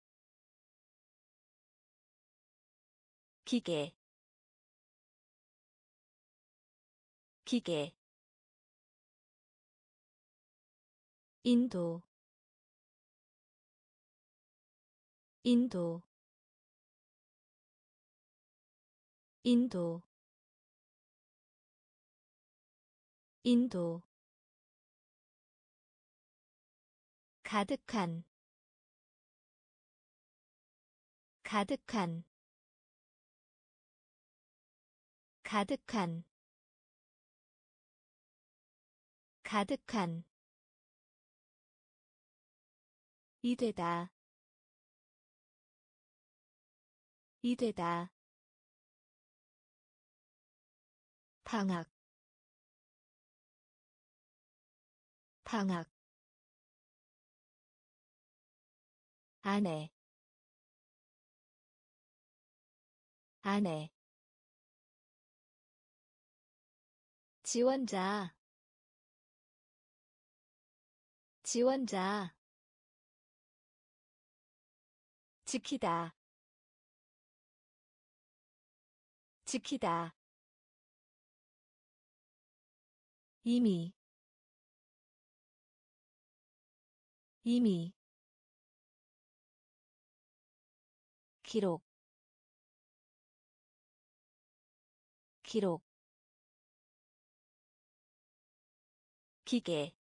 기계 기계 인도 인도 인도 인도 가득한 가득한 가득한 가득한 이되다 이되다 방학 방학 아내 아내 지원자 지원자 지키다 지키다 이미 이미 기록 기록 기계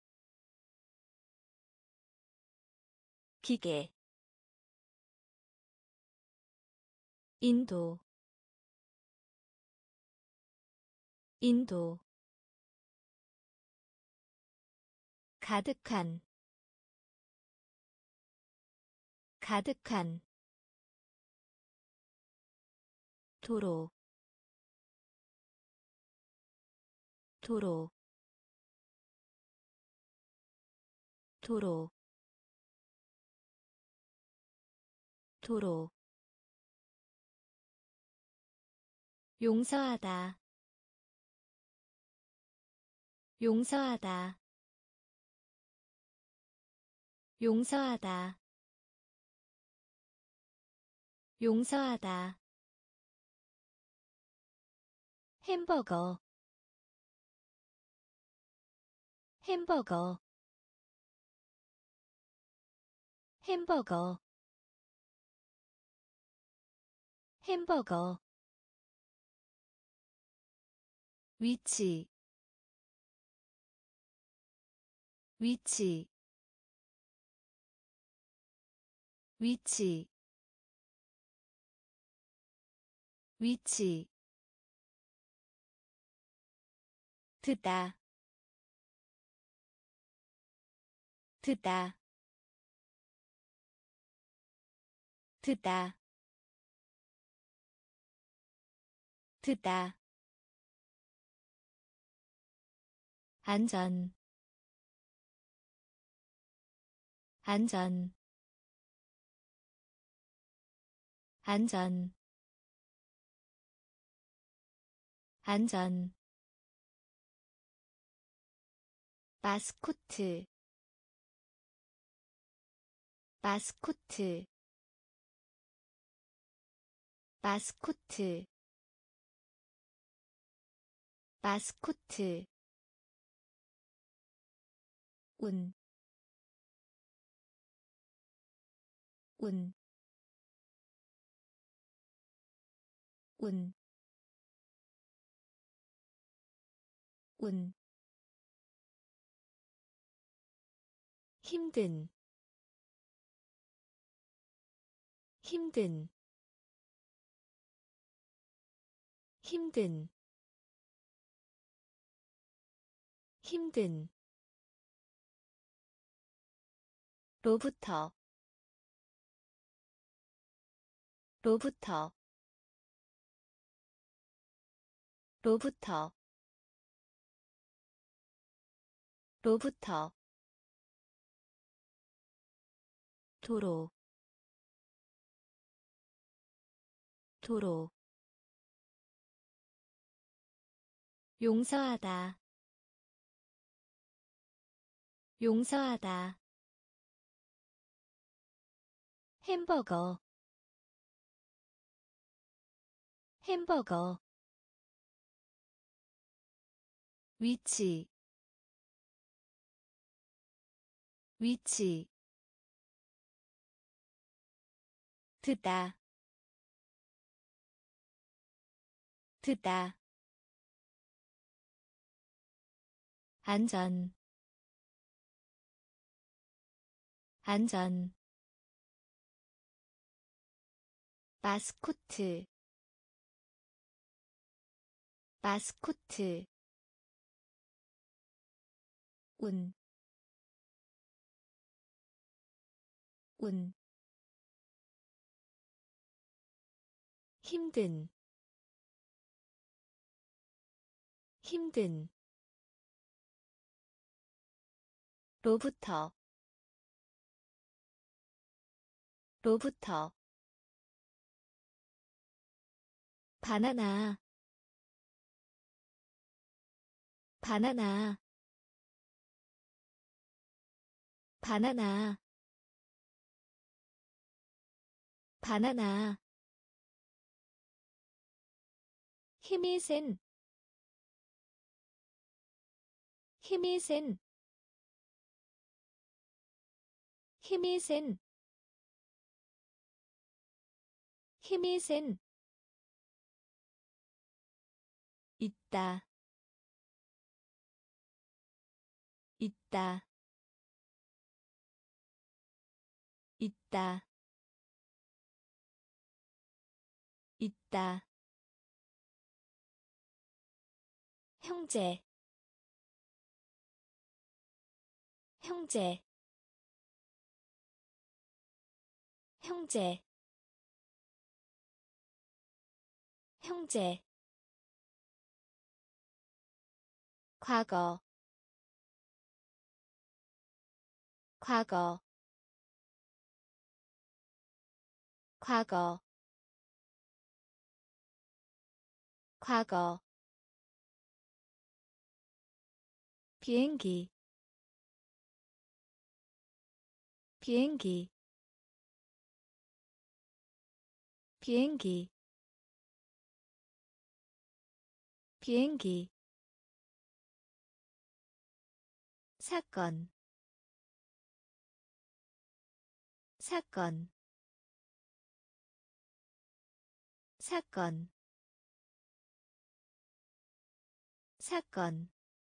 기계 인도 인도 가득한 가득한 도로 도로 도로 도로 용서하다 용서하다 용서하다 용서하다 햄버거 햄버거 햄버거 햄버거 위치 위치 위치 위치 듣다 듣다 듣다 듣다 안전 안전 안전 안전 마스코트 마스코트 마스코트 마스코트 운, 운, 운, 운, 힘든, 힘든, 힘든, 힘든, 로부터, 로부터, 로부터, 로부터, 도로, 도로, 용서하다, 용서하다, 햄버거, 햄버거, 위치, 위치, 듣다, 듣다, 안전, 안전, 마스코트, 마스코트, 운, 운, 힘든, 힘든, 로부터, 로부터, 바나나 바나나 바나나 바나나 힘이 센 힘이 센 힘이 센 힘이 센 있다 있다 있다 있다 형제 형제 형제 형제 과거 과거 과거 과거 비행기 비행기 비행기 비행기 사건 사건 사건 사건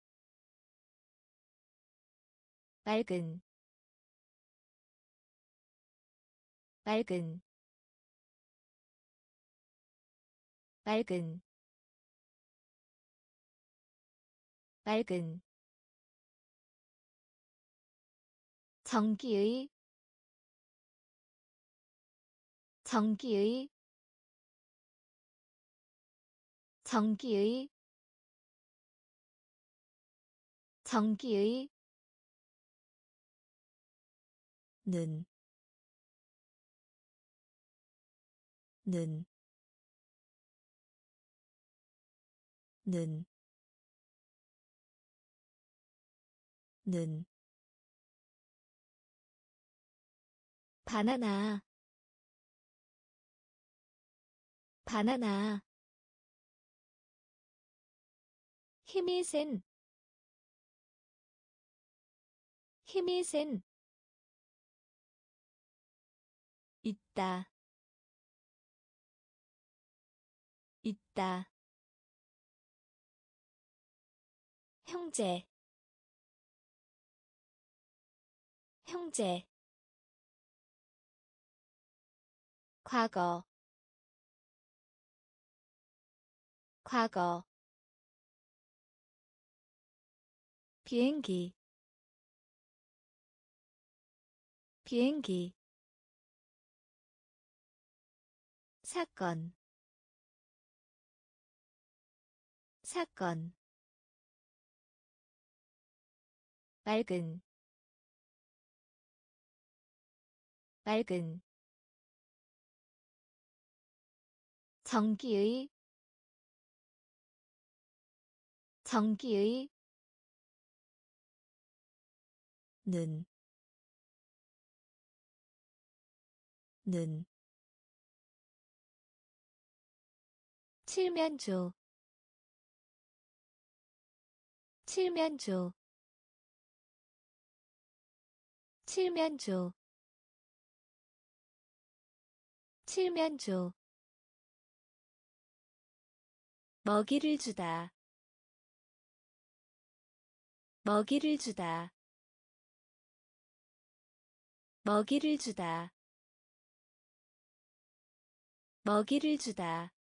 맑은 맑은 맑은 맑은 전기의 전기의 전기의 전기의 는, 는, 는, 는 바나나 바나나 힘이 센 힘이 센 있다 있다 형제 형제 과거 과거 비행기 비행기 사건 사건 맑은 맑은 전기의 전기의 는, 는 칠면조 칠면조 칠면조 칠면조 먹이를 주다 먹이를 주다 먹이를 주다 먹이를 주다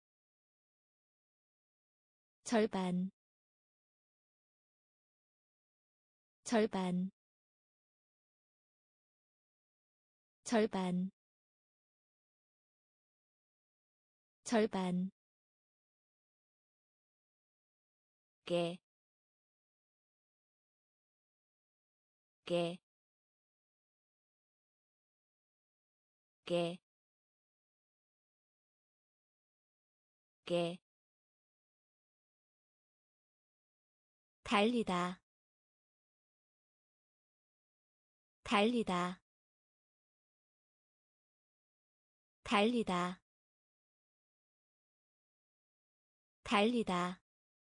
절반 절반 절반 절반 깨, 깨, 깨, 게 달리다 달리다 달리다 달리다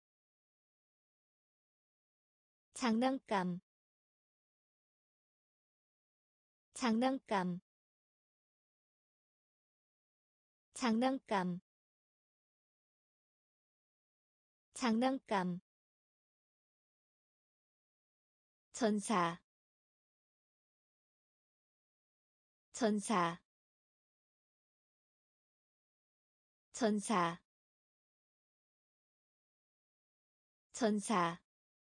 장난감 장난감 장난감 장난감 전사 전사 전사 전사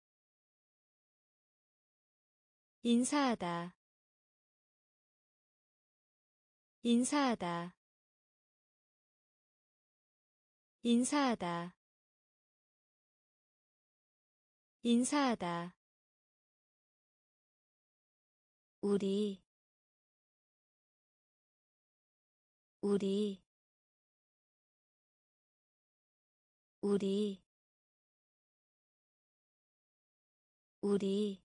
인사하다 인사하다 인사하다 인사하다 우리 우리 우리 우리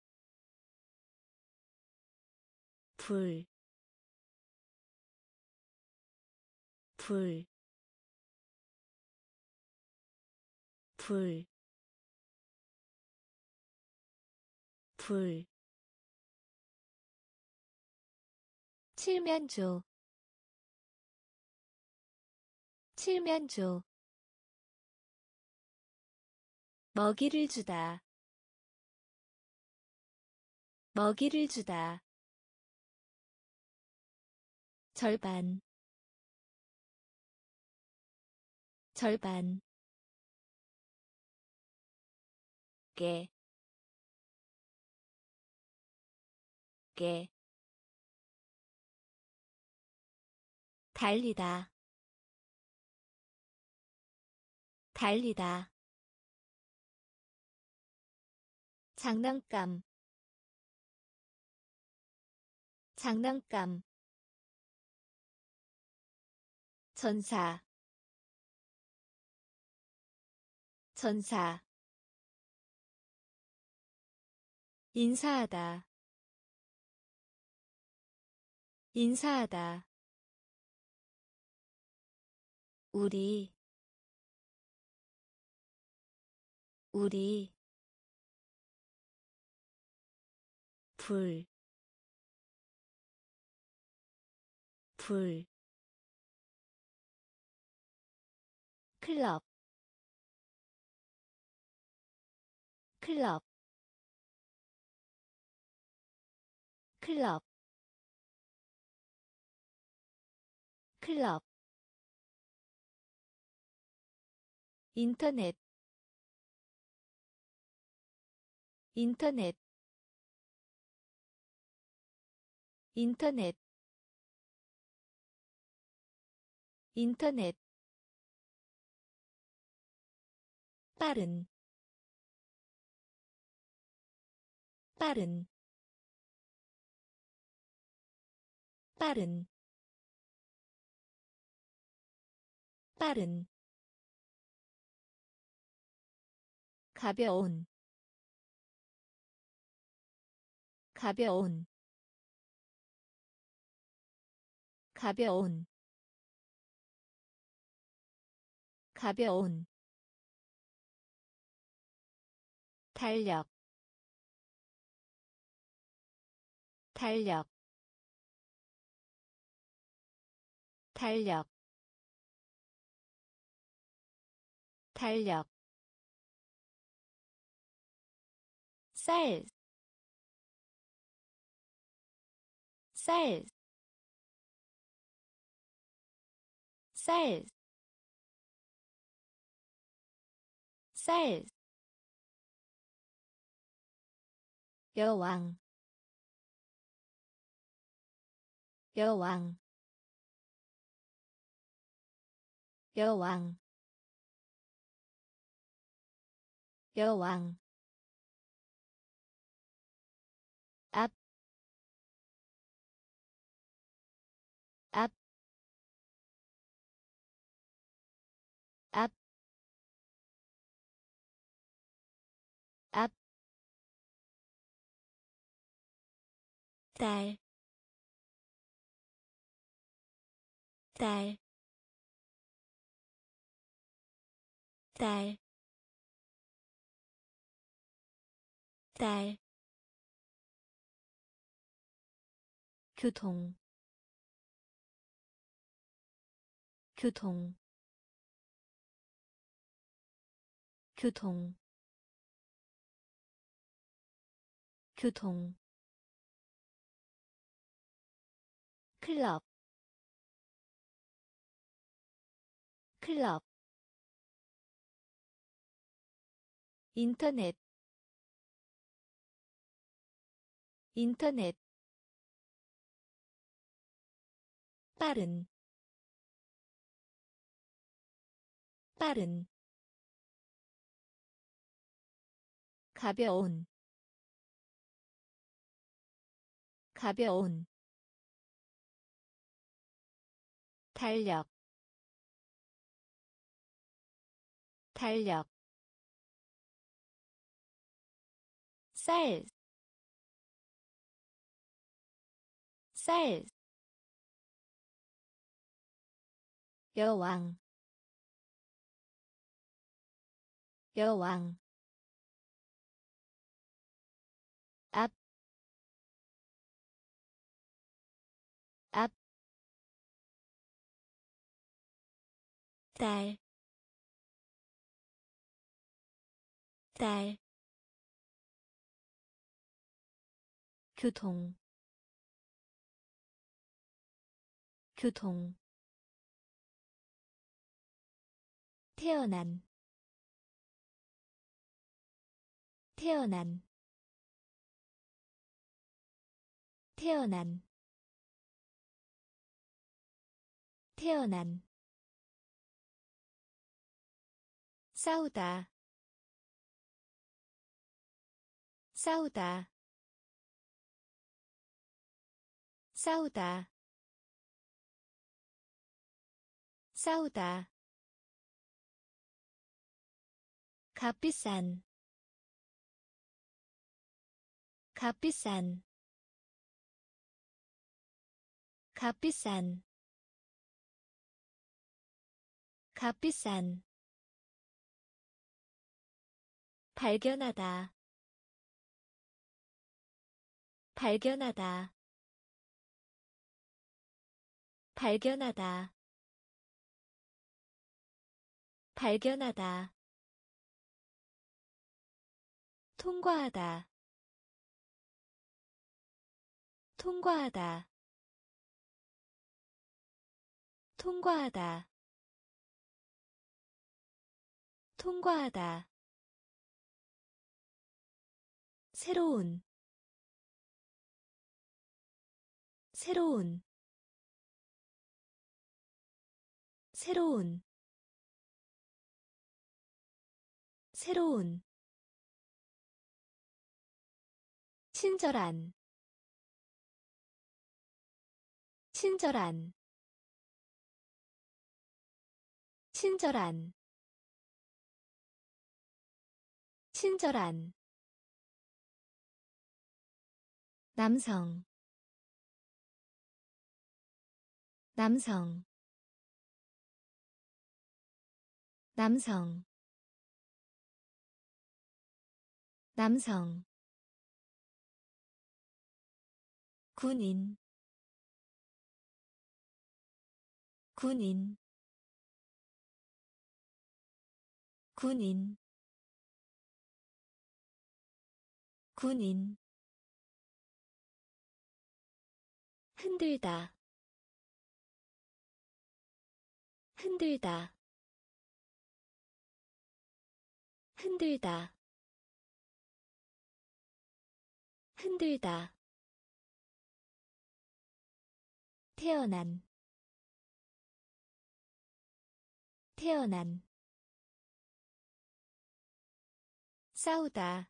불, 불, 불, 불. 칠면조, 칠면조. 먹이를 주다, 먹이를 주다. 절반, 절반. 깨, 깨. 달리다, 달리다. 장난감, 장난감. 전사, 전사. 인사하다, 인사하다. 우리, 우리. 불, 불. 클럽, 클럽, 클럽, 클럽. 인터넷, 인터넷, 인터넷, 인터넷. 빠른, 빠른, 빠른, 빠른. 가벼운, 가벼운, 가벼운, 가벼운. 달력, 달력, 달력, 달력. 쌀, 쌀, 쌀, 쌀. 여왕, 여왕, 여왕, 여왕. 앞, 앞, 딸, 딸, 딸, 딸, 교통, 교통, 교통, 교통, 클럽, 클럽, 인터넷, 인터넷, 빠른, 빠른, 가벼운, 가벼운, 달력, 달력, 쌀, 쌀, 여왕, 여왕, 앞, 앞, 딸, 딸, 교통, 교통, 태어난, 태어난, 태어난, 태어난, 싸우다, 싸우다, 싸우다, 싸우다, 값비싼, 값비싼, 값비싼, 값비싼, 발견하다, 발견하다, 발견하다, 발견하다, 통과하다, 통과하다, 통과하다, 통과하다, 새로운, 새로운, 새로운, 새로운, 친절한, 친절한, 친절한, 친절한, 남성, 남성, 남성, 남성, 군인, 군인, 군인, 군인, 흔들다, 흔들다, 흔들다, 흔들다, 태어난, 태어난, 싸우다,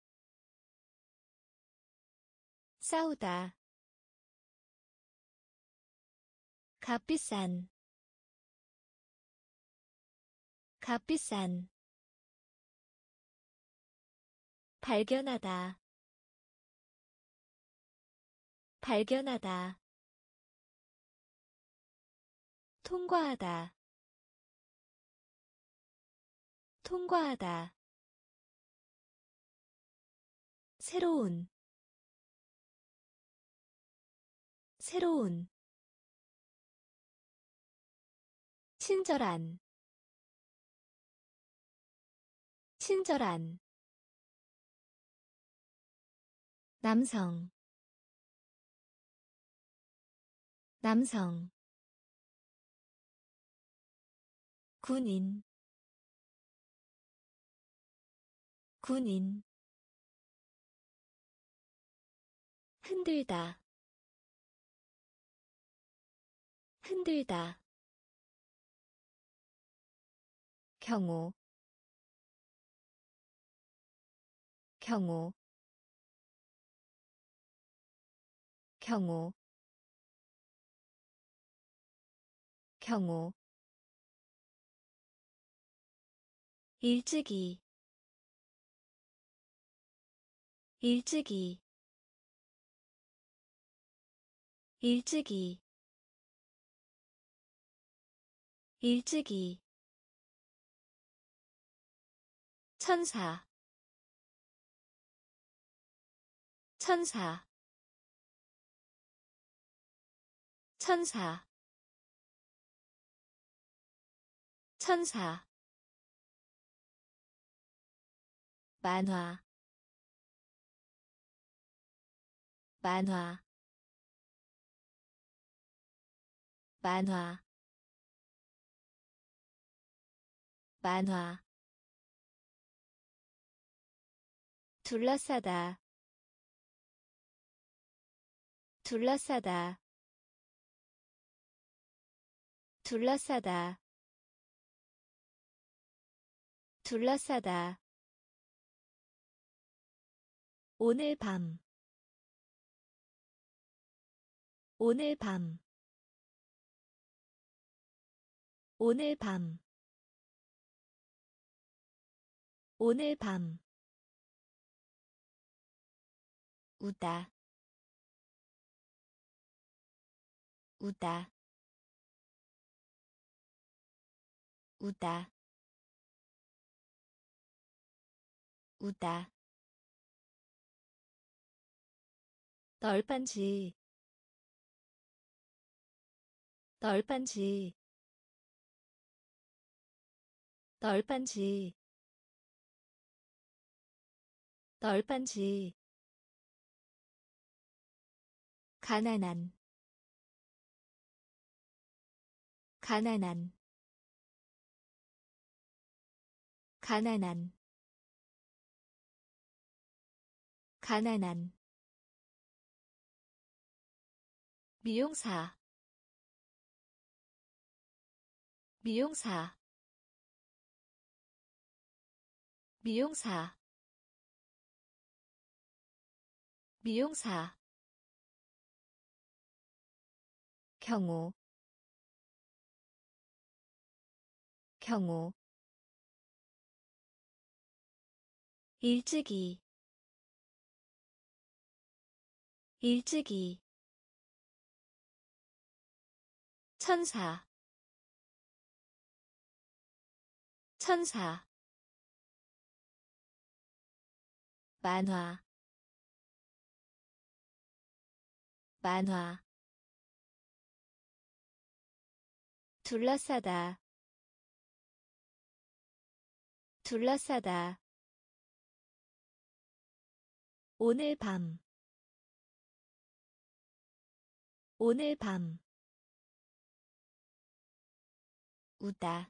싸우다, 값비싼, 값비싼, 발견하다, 발견하다 통과하다 통과하다 새로운 새로운 친절한 친절한 남성 남성 군인 군인 흔들다 흔들다 경우 경우 경우 경우 일찍이 일찍이 일찍이 일찍이 천사 천사 천사 천사 만화 만화 만화 만화 둘러싸다 둘러싸다 둘러싸다 둘러싸다 오늘 밤 오늘 밤 오늘 밤 오늘 밤 우다 우다 우다 우다 널빤지 널빤지 널빤지 널빤지 가난한 가난한 가난한 가난한 미용사 미용사 미용사 미용사 경우 경우 일찍이 일찍이 천사 천사 만화 만화 둘러싸다 둘러싸다 오늘 밤 오늘 밤 우다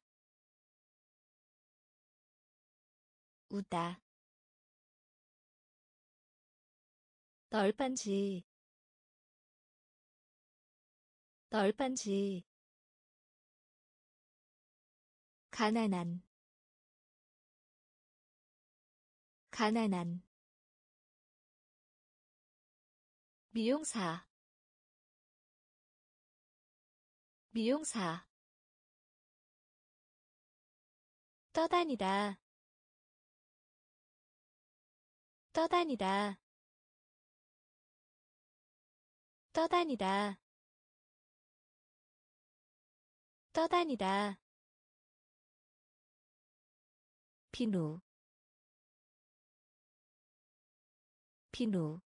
우다 널빤지 널빤지 가난한 가난한 미용사 미용사 떠다니다 떠다니다 떠다니다 떠다니다 비누 비누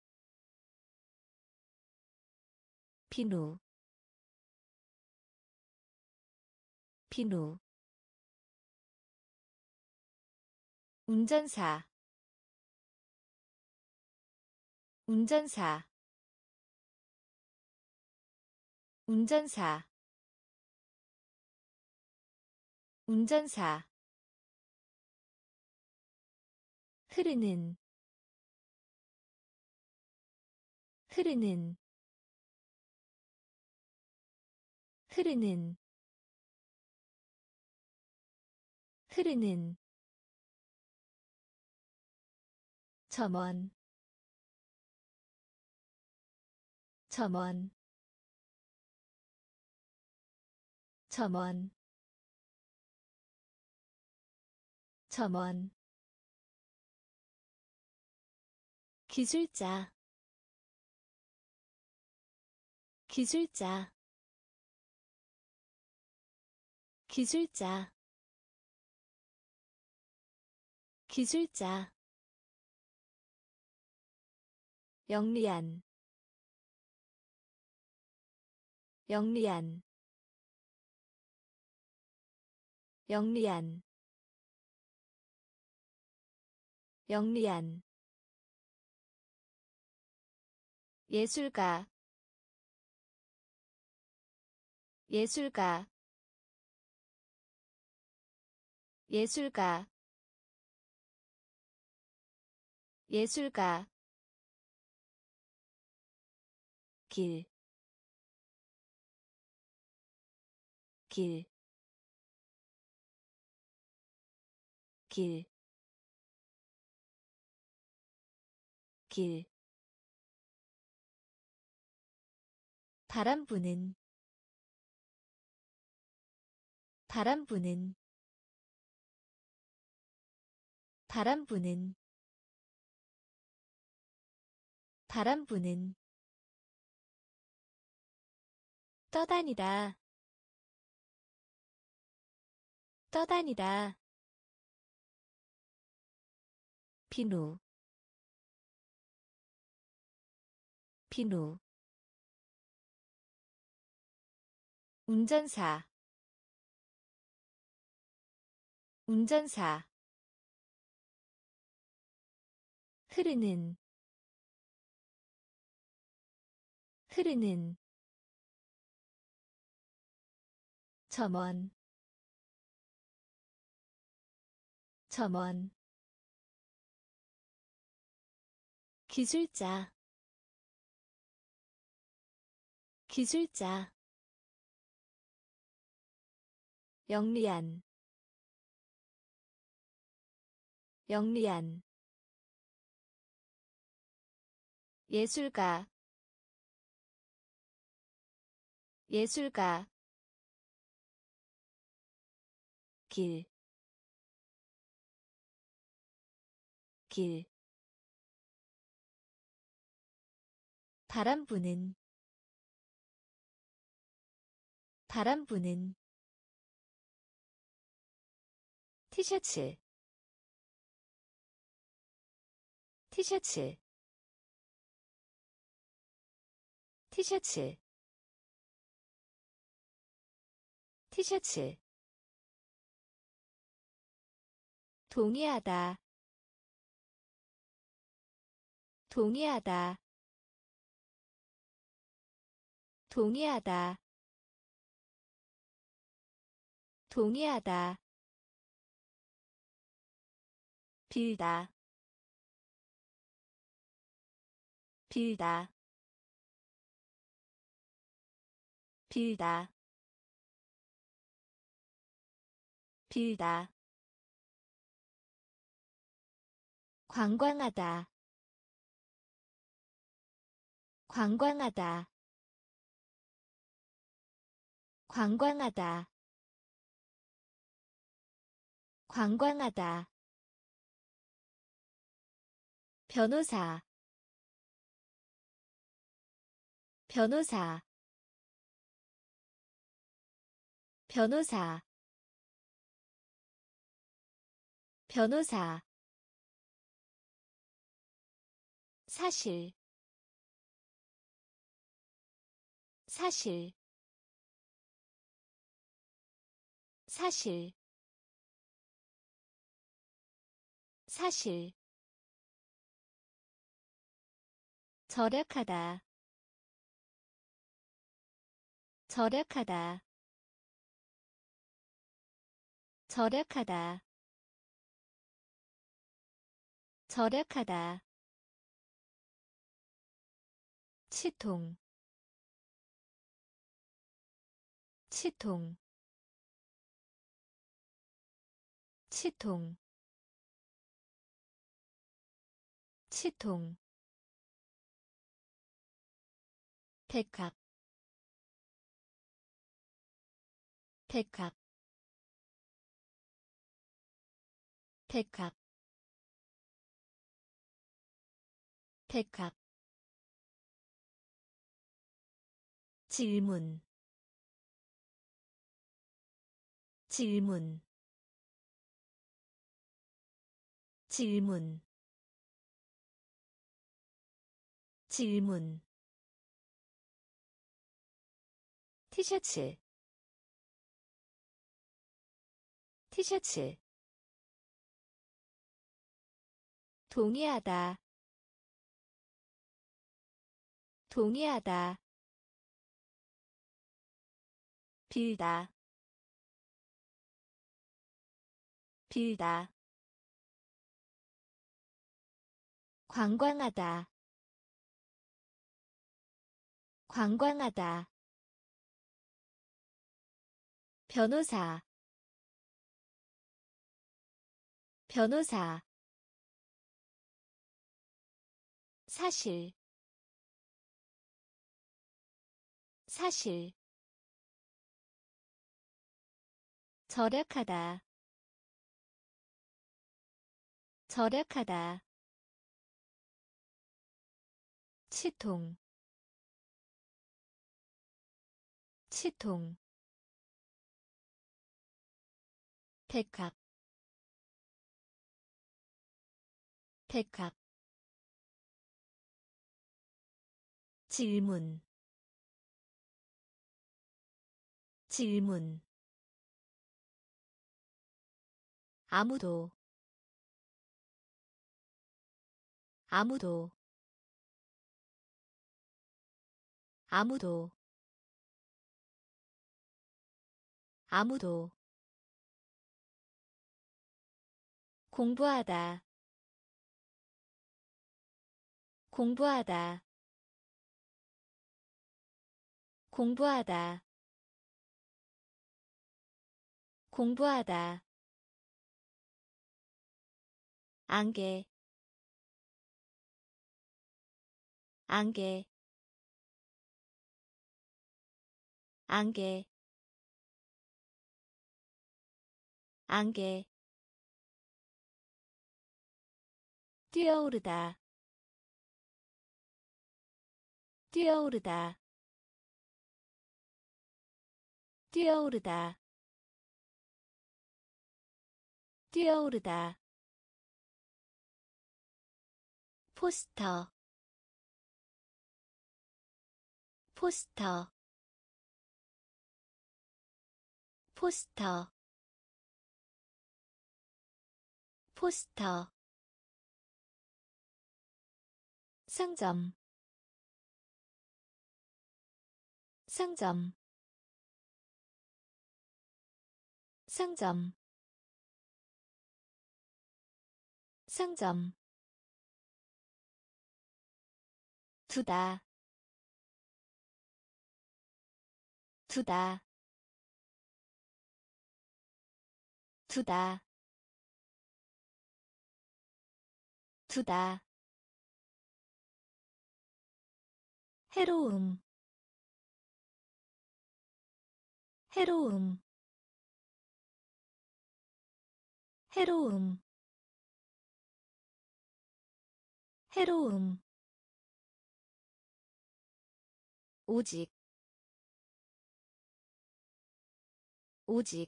비누 비누 운전사 운전사 운전사 운전사 흐르는 흐르는 흐르는 흐르는 점원 점원 점원 점원 기술자 기술자 기술자 기술자 영리한 영리한 영리한 영리한 예술가 예술가 예술가 예술가 길, 길, 길, 길. 바람 부는 바람 부는 바람 부는 바람 부는 떠다니다 떠다니다 비누 비누 운전사 운전사 흐르는 흐르는 점원 점원 기술자 기술자 영리한 영리한 예술가 예술가 길, 길. 바람 부는 바람 부는 티셔츠 티셔츠 티셔츠 티셔츠 동의하다 동의하다 동의하다 동의하다 빌다 빌다 빌다 빌다 관광하다 관광하다 관광하다 관광하다 변호사 변호사 변호사 변호사 사실 사실 사실 사실 절약하다 절약하다 절약하다 절약하다 치통 치통 치통 치통 백합 백합 백합 백합 질문 질문 질문 질문 티셔츠 티셔츠 동의하다 동의하다 빌다 빌다 관광하다 관광하다 변호사 변호사 사실 사실 절약하다 절약하다 치통 치통 백합 백합 질문 질문 아무도 아무도 아무도 아무도 공부하다 공부하다 공부하다 공부하다 안개 안개 안개 안개 뛰어오르다 뛰어오르다 뛰어오르다 뛰어오르다 포스터 포스터 포스터 포스터 상점 상점 상점 상점 두다 두다 두다 두다 해로움 해로움 해로움 해로움 오직 오직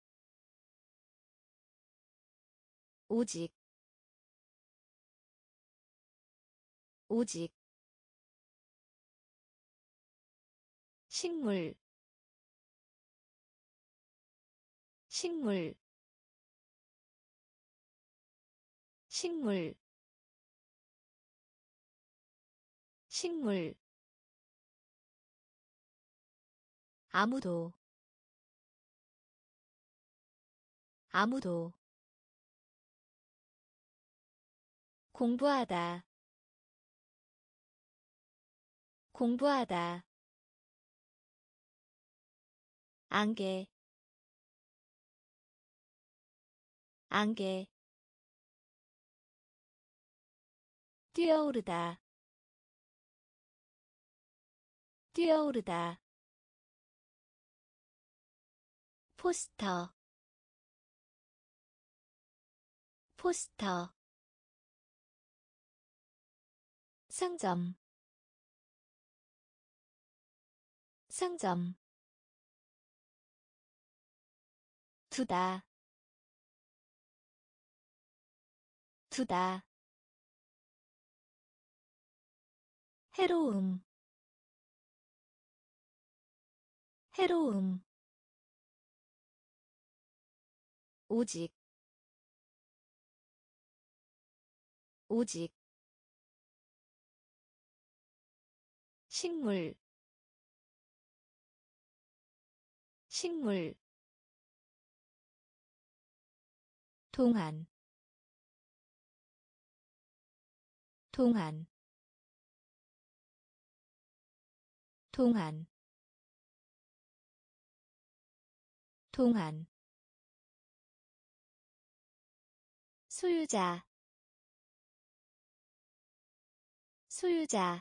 오직 오직 식물 식물 식물 식물 아무도 아무도 공부하다 공부하다 안개 안개 뛰어오르다 뛰어오르다 포스터 포스터 상점 상점 두다 두다 해로움 해로움 오직 오직 식물 식물 동안 동안 동안 동안 소유자 소유자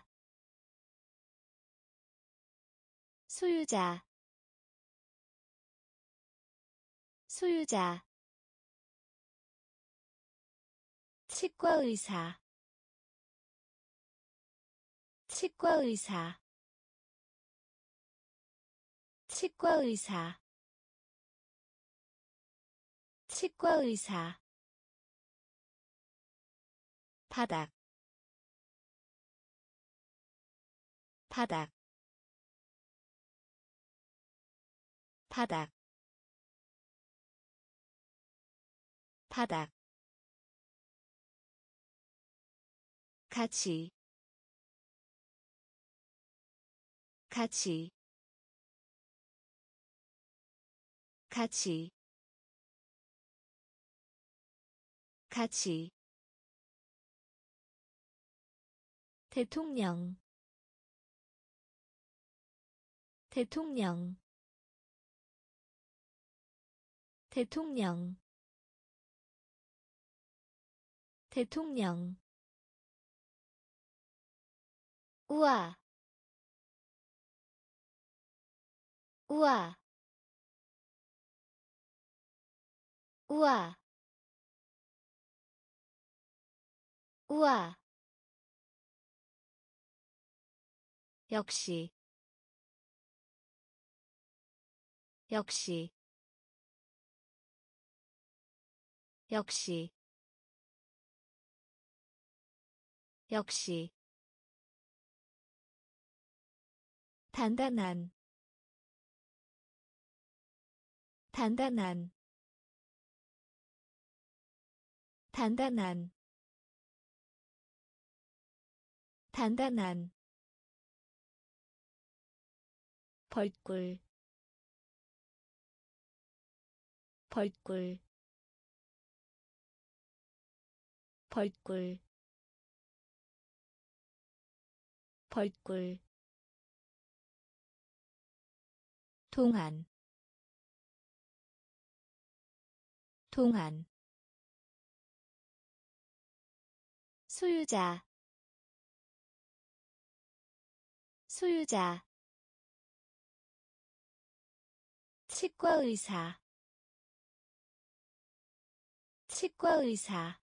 소유자 소유자 치과의사 치과의사 치과의사 치과의사 바닥 바닥 바닥 바닥 같이 같이 같이 같이 대통령 대통령 대통령 대통령 우와 우와 우와 우와 역시 역시 역시 역시 단단한 단단한 단단한 단단한 벌꿀 벌꿀 벌꿀 벌꿀 동안 동안 소유자 소유자 치과의사 치과의사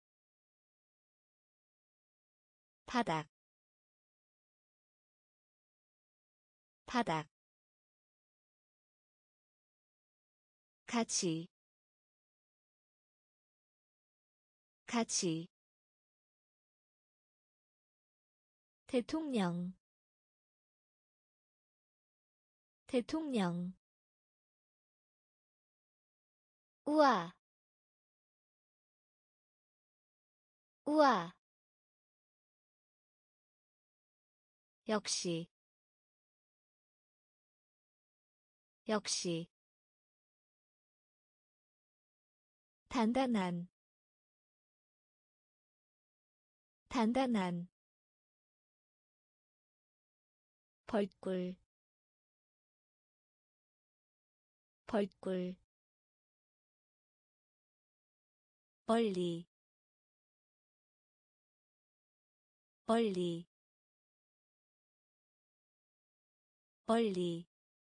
바닥 바닥 같이 같이 대통령 대통령 우와 우와 역시 역시 단단한 단단한 벌꿀 벌꿀 멀리 멀리 멀리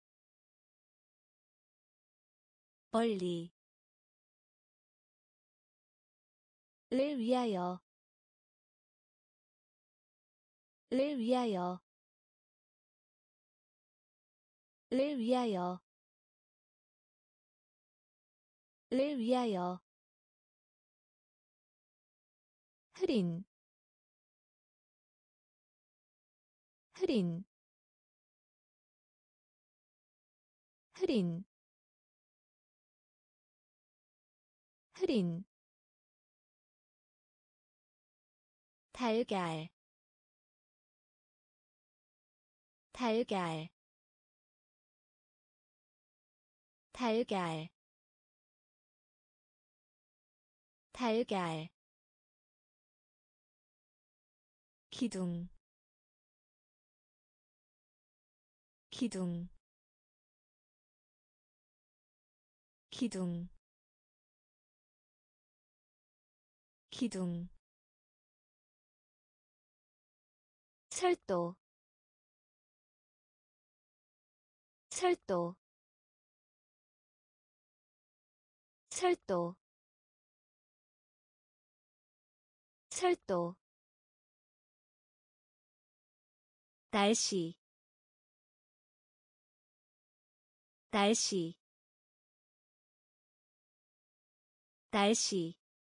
멀리 를 위하여 를 위하여 를 위하여 를 위하여 흐린 흐린 흐린 흐린 달걀 달걀 달걀 달걀 기둥 기둥 기둥 기둥 철도 철도 철도 철도 날씨 날씨 날씨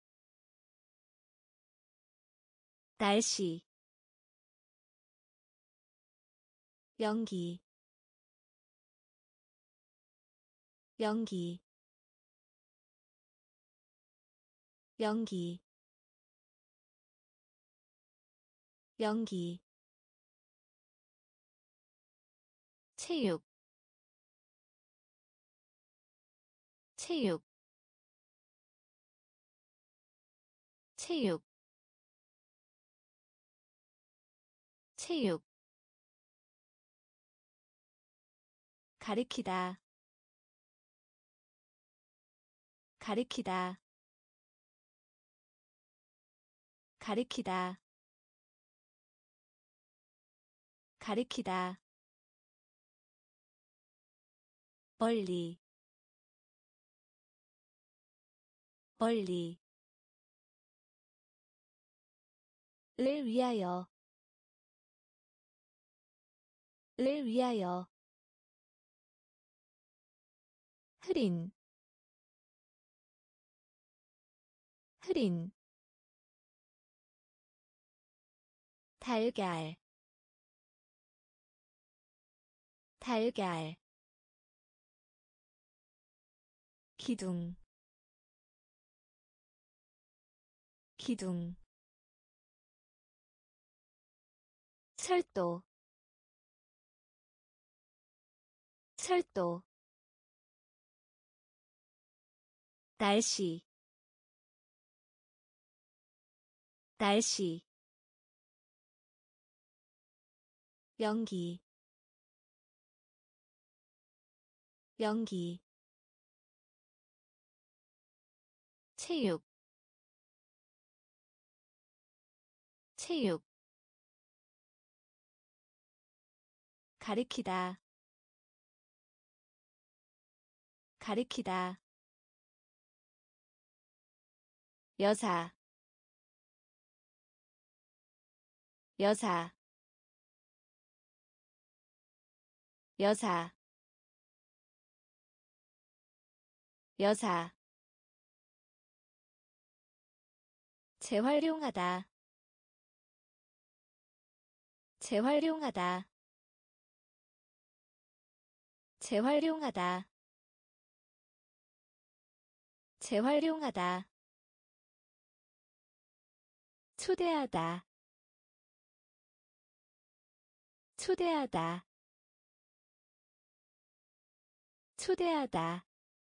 날씨 연기 연기 연기 연기 체육 체육 체육 체육 가리키다 가리키다 가리키다 가리키다 멀리 멀리 를 위하여 를 위하여 흐린 흐린 달걀 달걀 기둥 기둥 철도 철도 날씨 날씨 연기 연기 체육 체육 가리키다 가리키다 여사 여사 여사 여사 재활용하다 재활용하다 재활용하다 재활용하다 초대하다 초대하다 초대하다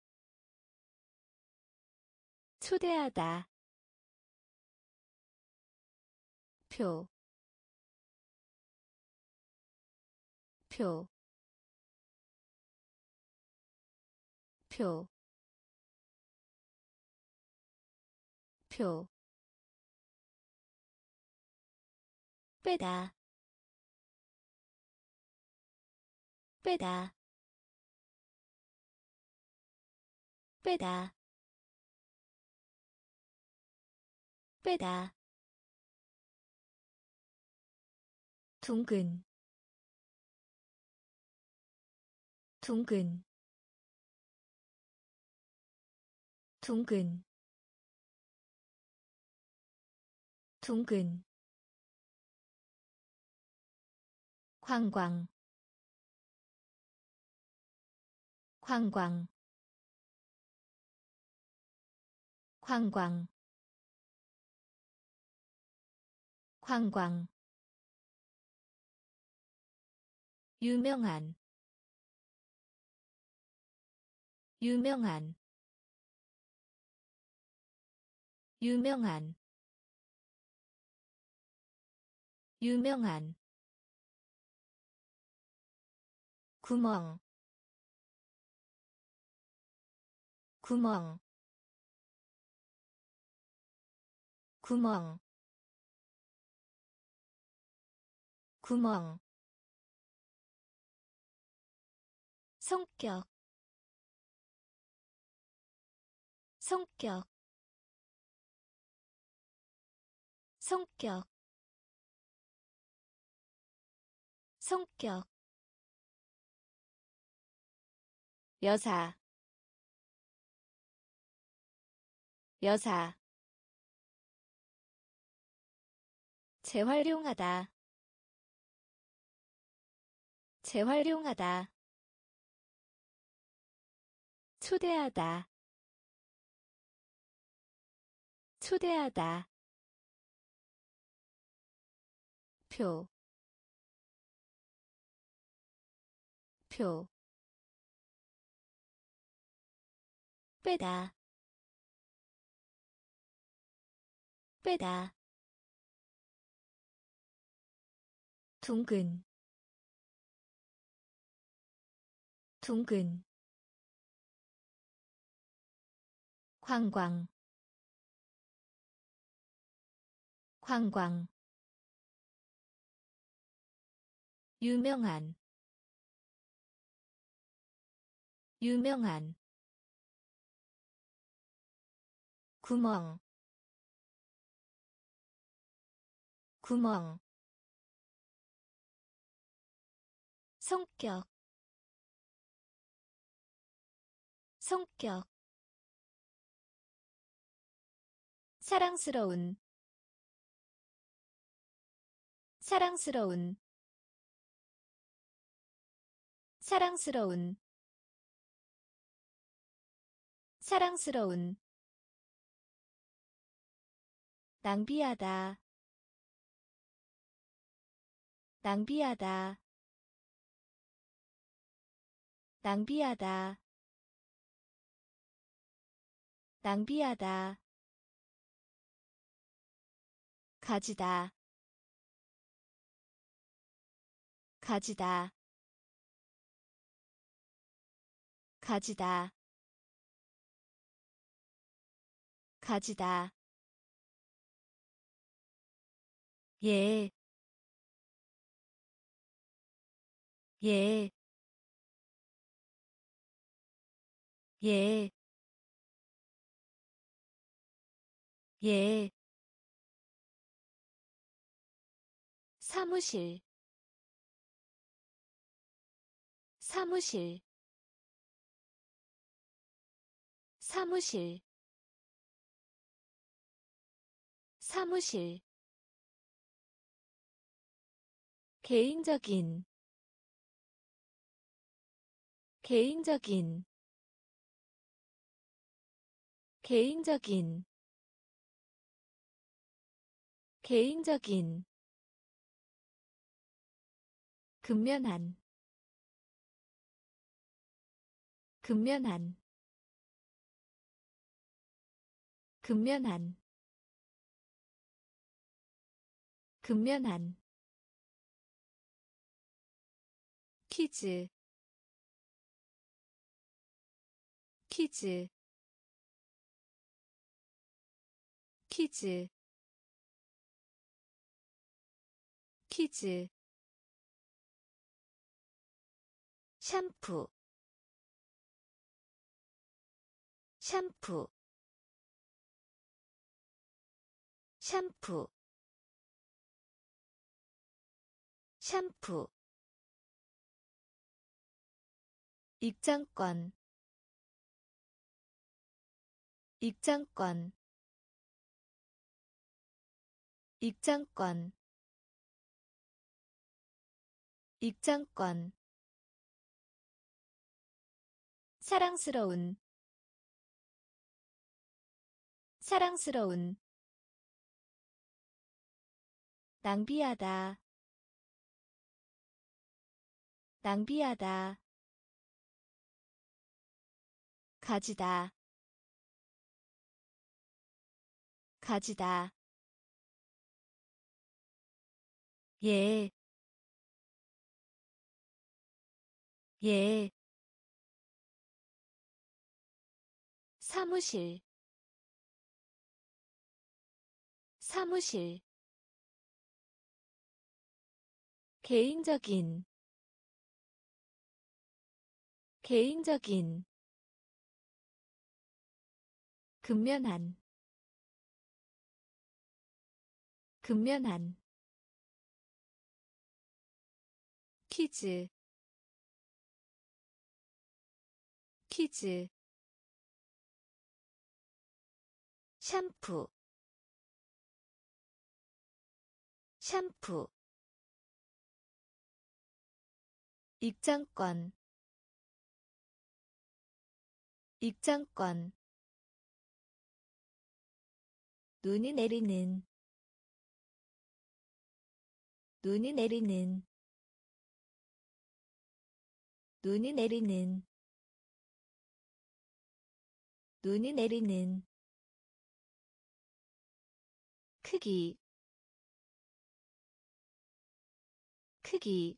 초대하다 표, 표, 표, 표, 빼다, 빼다, 빼다, 빼다, 둥근, 둥근, 둥근, 둥근, 관광, 관광, 관광, 관광, 유명한, 유명한, 유명한, 유명한, 구멍, 구멍, 구멍, 구멍, 성격, 성격, 성격, 성격, 여사, 여사, 재활용하다, 재활용하다, 초대하다, 초대하다, 표, 표, 빼다, 빼다, 둥근, 둥근, 관광, 관광, 유명한, 유명한, 구멍, 구멍, 성격, 성격, 사랑스러운, 사랑스러운, 사랑스러운, 사랑스러운, 낭비하다, 낭비하다, 낭비하다, 낭비하다, 가지다, 가지다, 가지다, 가지다, 예, 예, 예, 예, 사무실, 사무실 사무실 사무실 개인적인 개인적인 개인적인 개인적인 근면한 근면한 근면한 근면한 퀴즈 퀴즈 퀴즈 퀴즈 샴푸 샴푸 샴푸 샴푸 입장권 입장권 입장권 입장권 사랑스러운 사랑스러운 낭비하다 낭비하다 가지다 가지다 예, 예, 사무실, 사무실, 개인적인, 개인적인, 근면한, 근면한, 퀴즈, 퀴즈, 샴푸, 샴푸, 입장권, 입장권, 눈이 내리는, 눈이 내리는, 눈이 내리는, 눈이 내리는, 크기, 크기,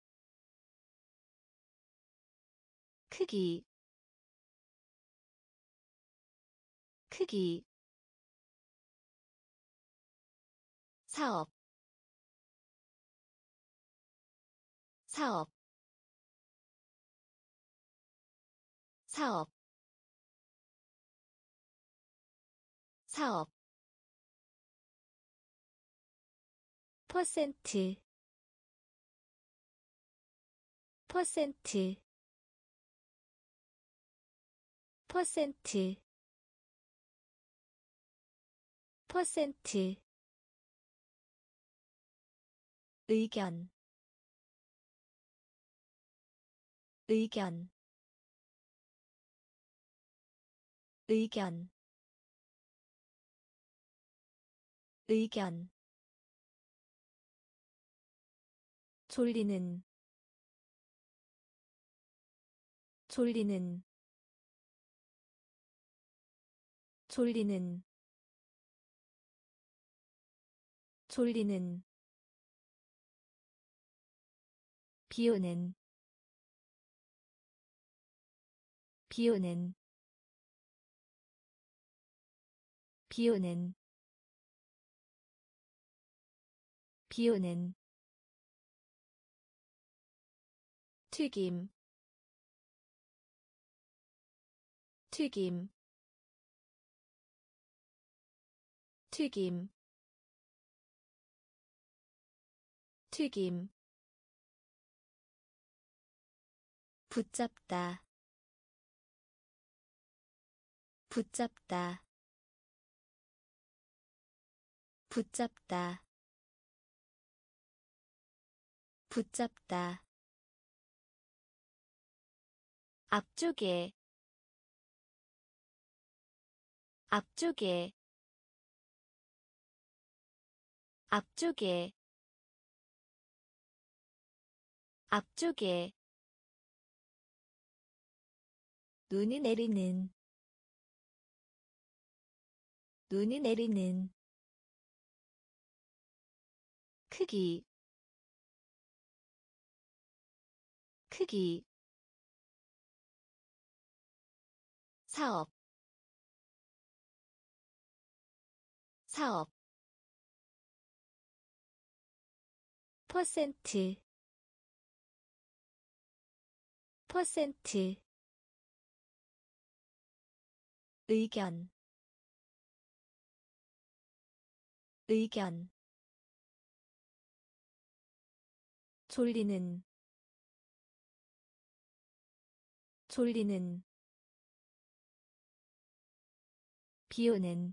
크기, 크기, 사업, 사업, 사업, 사업, 퍼센트, 퍼센트, 퍼센트, 퍼센트, 의견, 의견, 의견, 의견, 졸리는, 졸리는, 졸리는, 졸리는, 비오는, 비오는, 비오는, 비오는, 튀김, 튀김, 튀김, 튀김, 붙잡다 붙잡다 붙잡다 붙잡다 앞쪽에 앞쪽에 앞쪽에 앞쪽에 눈이 내리는 눈이 내리는 크기 크기 사업 사업 퍼센트 퍼센트 의견 의견 졸리는 졸리는 비오는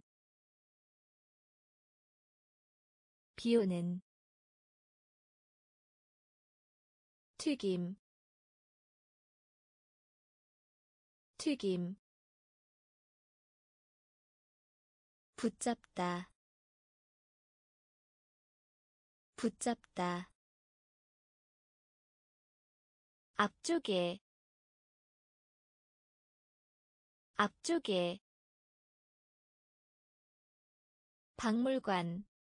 비오는 튀김 튀김 붙잡다 붙잡다 앞쪽에 앞쪽에 박물관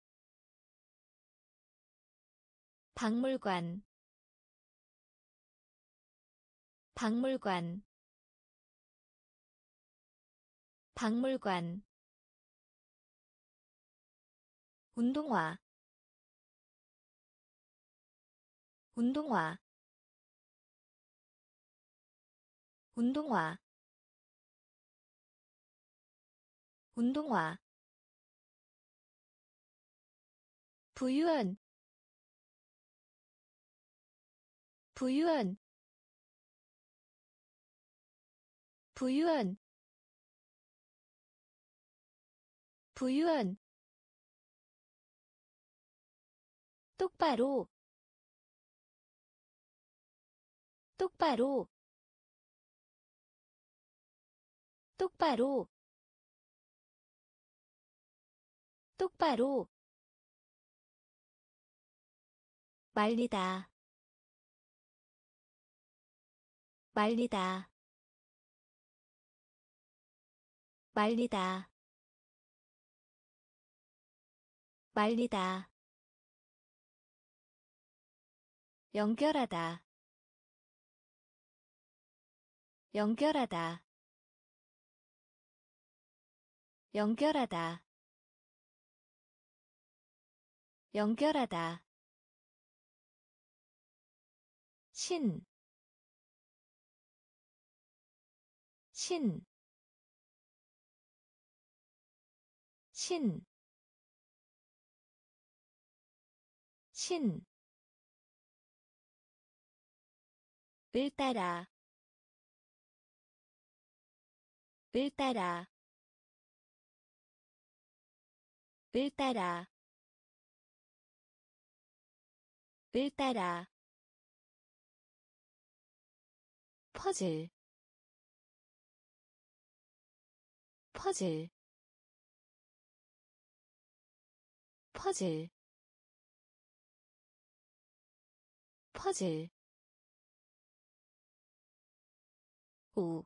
박물관 박물관 박물관 운동화 운동화 운동화 운동화 부유한 부유한 부유한 부유한 똑바로 똑바로 똑바로 똑바로 말리다 말리다 말리다 말리다 연결하다 연결하다 연결하다 연결하다 신, 신, 신, 신, 을 따라, 을 따라, 을 따라, 을 따라, 퍼즐, 퍼즐, 퍼즐, 퍼즐, 오,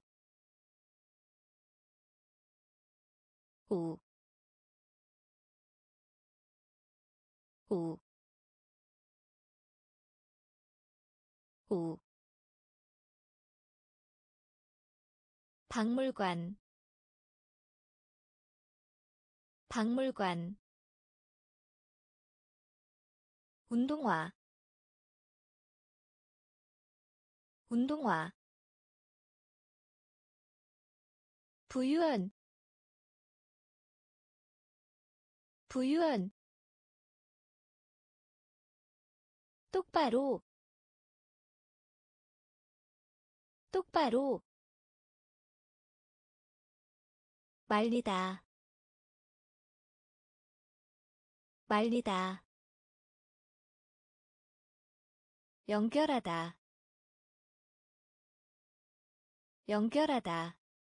오, 오, 오, 박물관, 박물관, 운동화, 운동화, 부유한, 부유한, 똑바로, 똑바로 말리다 말리다 연결하다 연결하다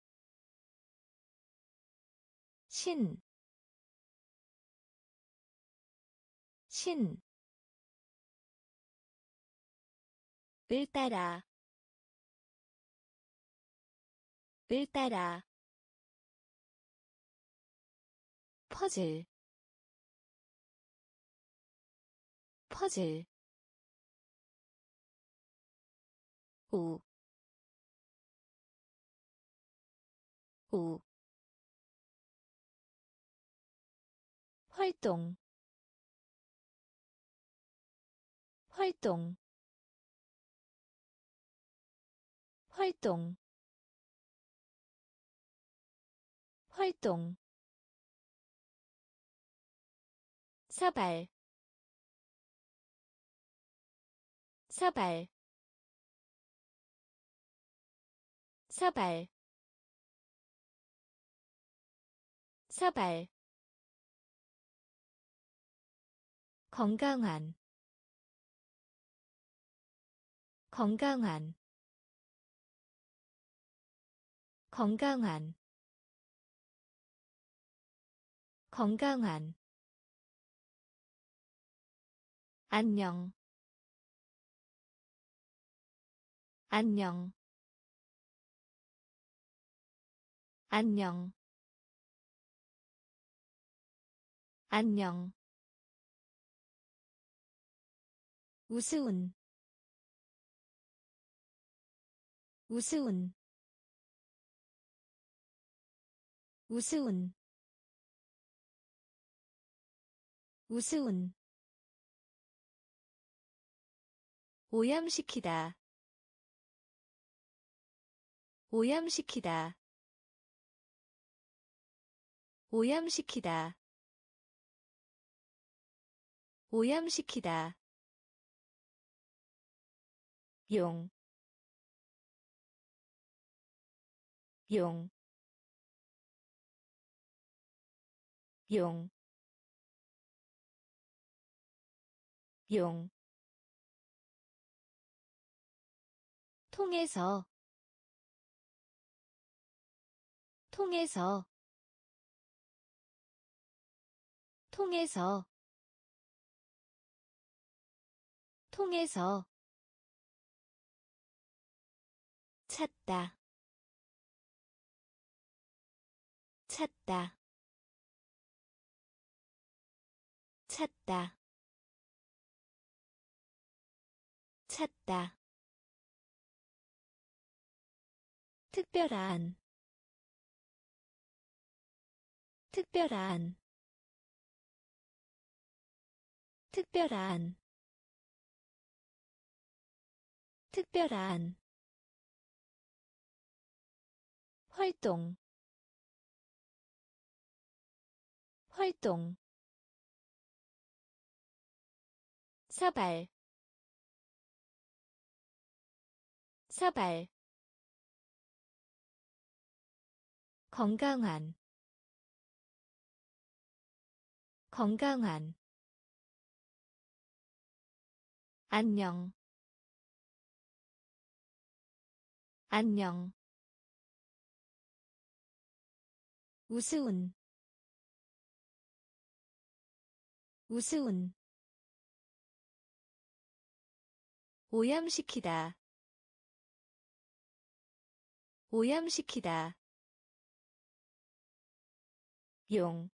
신, 신, 을 따라, 을 따라, 퍼즐, 퍼즐, 오, 오, 활동, 활동, 활동, 활동, 사발, 사발, 사발, 사발, 건강한, 건강한, 건강한, 건강한, 안녕, 안녕, 안녕, 안녕, 우스운, 우스운, 우스운, 우스운, 오염시키다, 오염시키다, 오염시키다, 오염시키다, 용, 용, 용, 용, 통해서, 통해서, 통해서, 통해서, 찾다, 찾다, 찾다, 찾다, 특별한, 특별한, 특별한, 특별한, 활동, 활동, 사발, 사발, 건강한, 건강한, 안녕, 안녕, 우스운, 우스운, 오염시키다, 오염시키다, 용,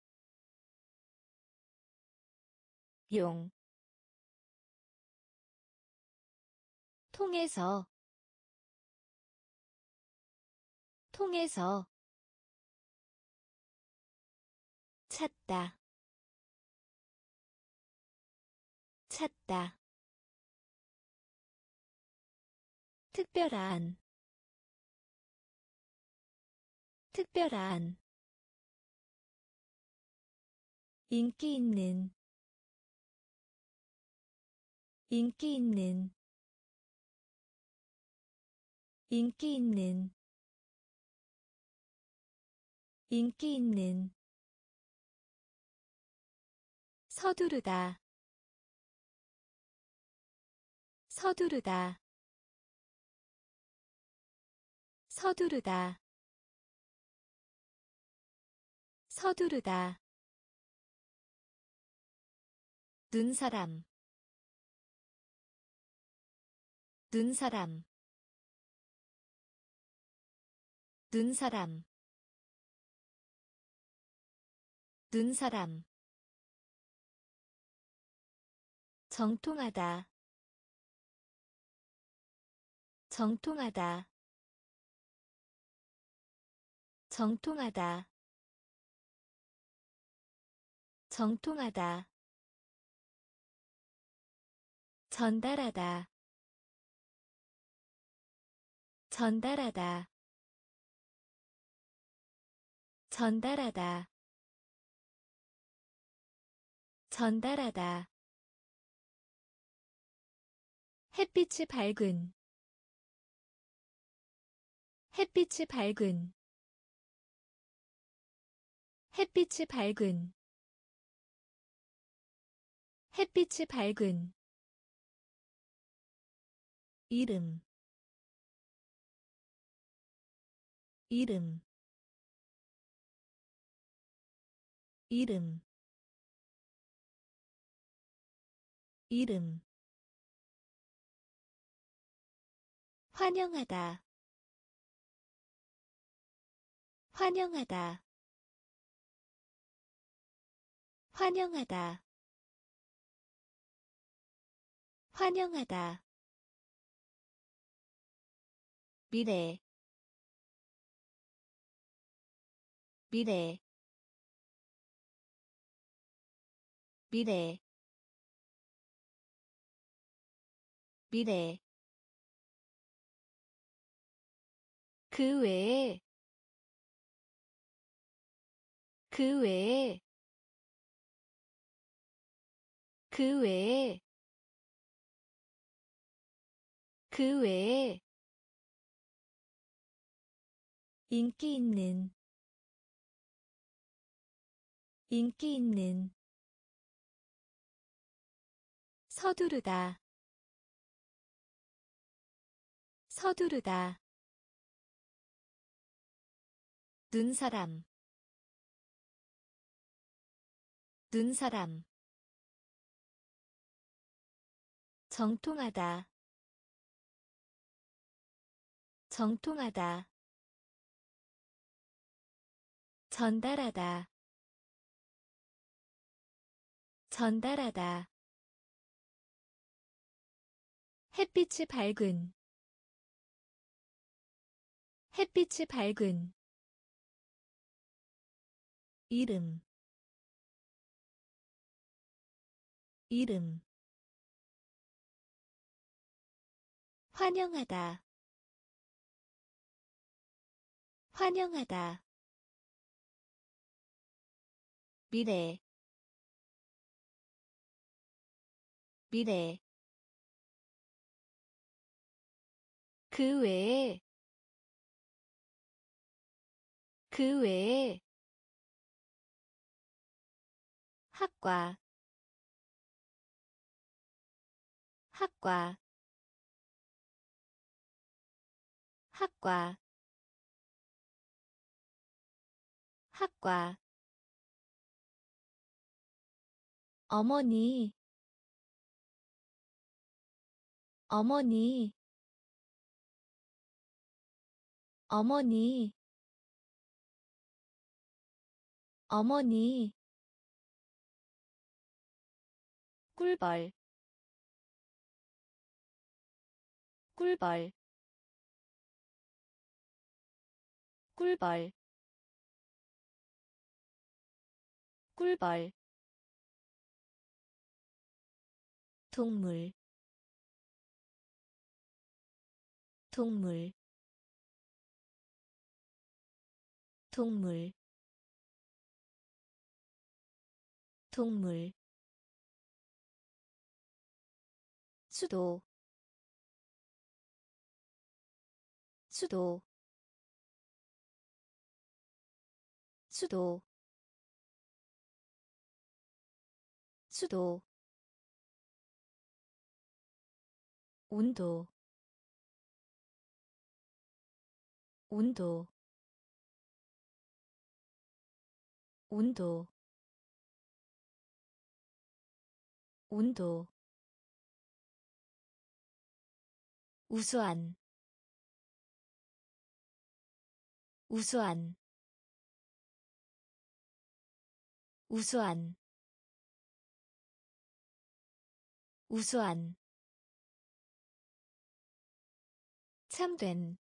용, 통해서, 통해서, 찾다, 찾다, 특별한, 특별한, 인기 있는, 인기 있는, 인기 있는 인기 있는 서두르다 서두르다 서두르다 서두르다 눈사람 눈사람 눈사람 눈사람 정통하다 정통하다 정통하다 정통하다 전달하다 전달하다 전달하다 전달하다 햇빛이 밝은 햇빛이 밝은 햇빛이 밝은 햇빛이 밝은 이름 이름 이름 이름 환영하다 환영하다 환영하다 환영하다 미래 미래 미래 미래 그 외에 그 외에 그 외에 그 외에 인기 있는 인기 있는 서두르다 서두르다 눈사람 눈사람 정통하다 정통하다 전달하다 전달하다 햇빛이 밝은 햇빛이 밝은 이름 이름 환영하다 환영하다 미래 미래 그 외에 그 외에 학과 학과 학과 학과 어머니 어머니 어머니 어머니 꿀벌 꿀벌 꿀벌 꿀벌 동물 동물 동물 동물 수도 수도 수도 수도 온도 온도 온도 온도 우수한 우수한 우수한 우수한 참된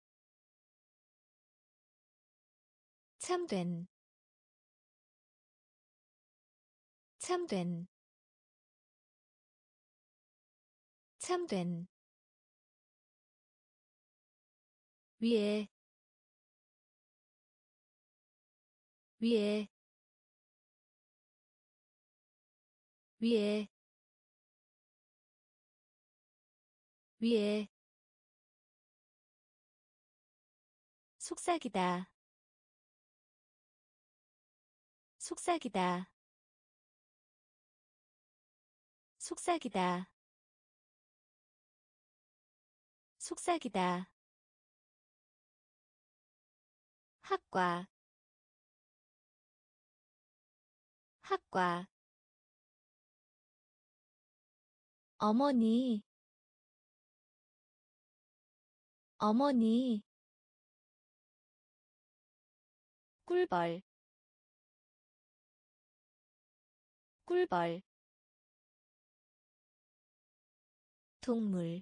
참된 참된 참된 위에 위에 위에 위에 속삭이다 속삭이다 속삭이다 속삭이다 학과 학과 어머니 어머니 꿀벌 꿀벌 동물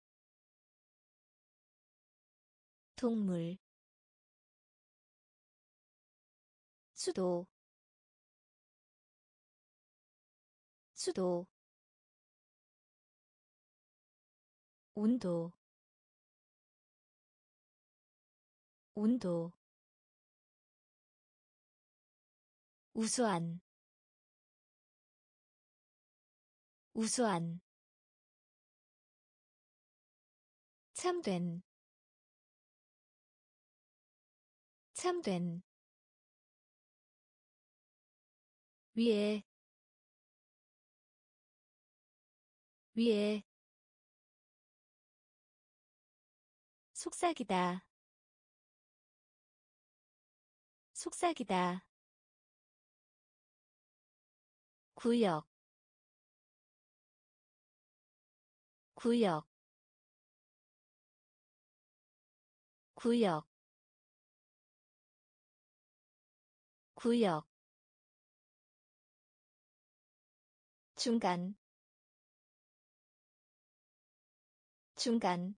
동물 수도 수도 온도 온도 우수한 우수한 참된 참된 위에 위에 속삭이다 속삭이다 구역 구역 구역 구역 중간 중간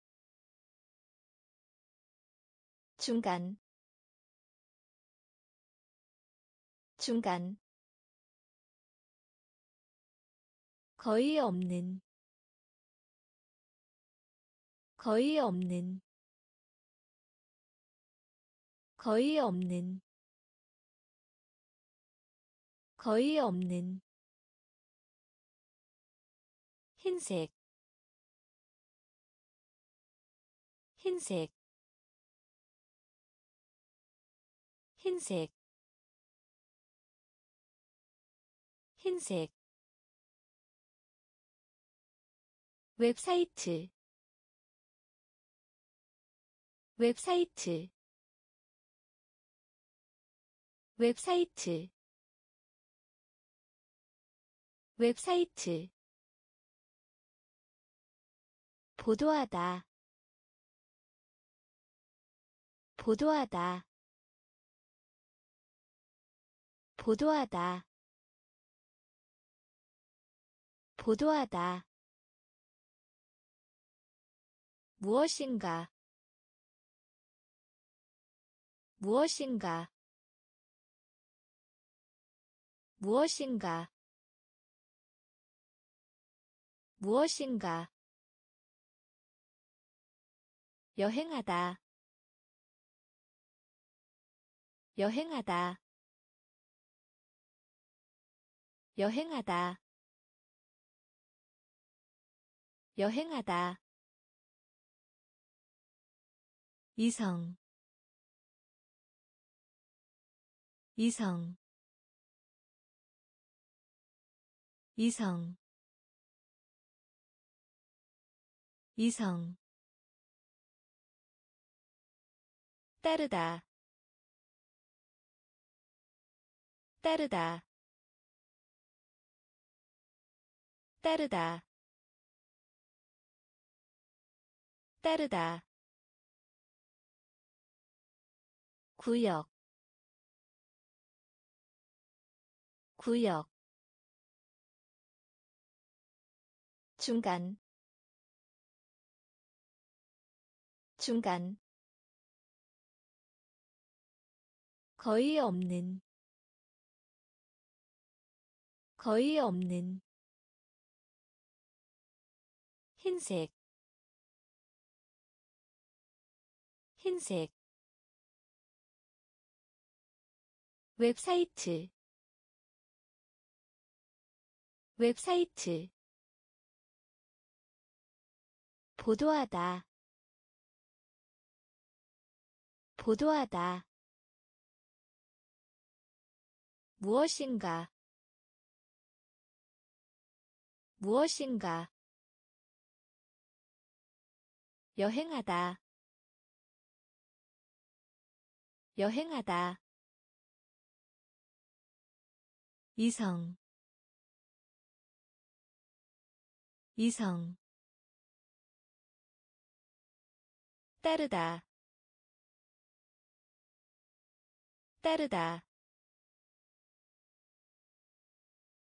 중간 중간 거의 없는 거의 없는 거의 없는 거의 없는 흰색 흰색 흰색 흰색 웹사이트 웹사이트 웹사이트 웹사이트 보도하다 보도하다 보도하다 보도하다 무엇인가 무엇인가 무엇인가 무엇인가 여행하다 여행하다 여행하다 여행하다 이성 이성 이성 이성 따르다 따르다 따르다 따르다 구역 구역 중간 중간 거의 없는 거의 없는 흰색 흰색 웹사이트 웹사이트 보도하다 보도하다 무엇인가 무엇인가 여행하다 여행하다 이성 이성 따르다 따르다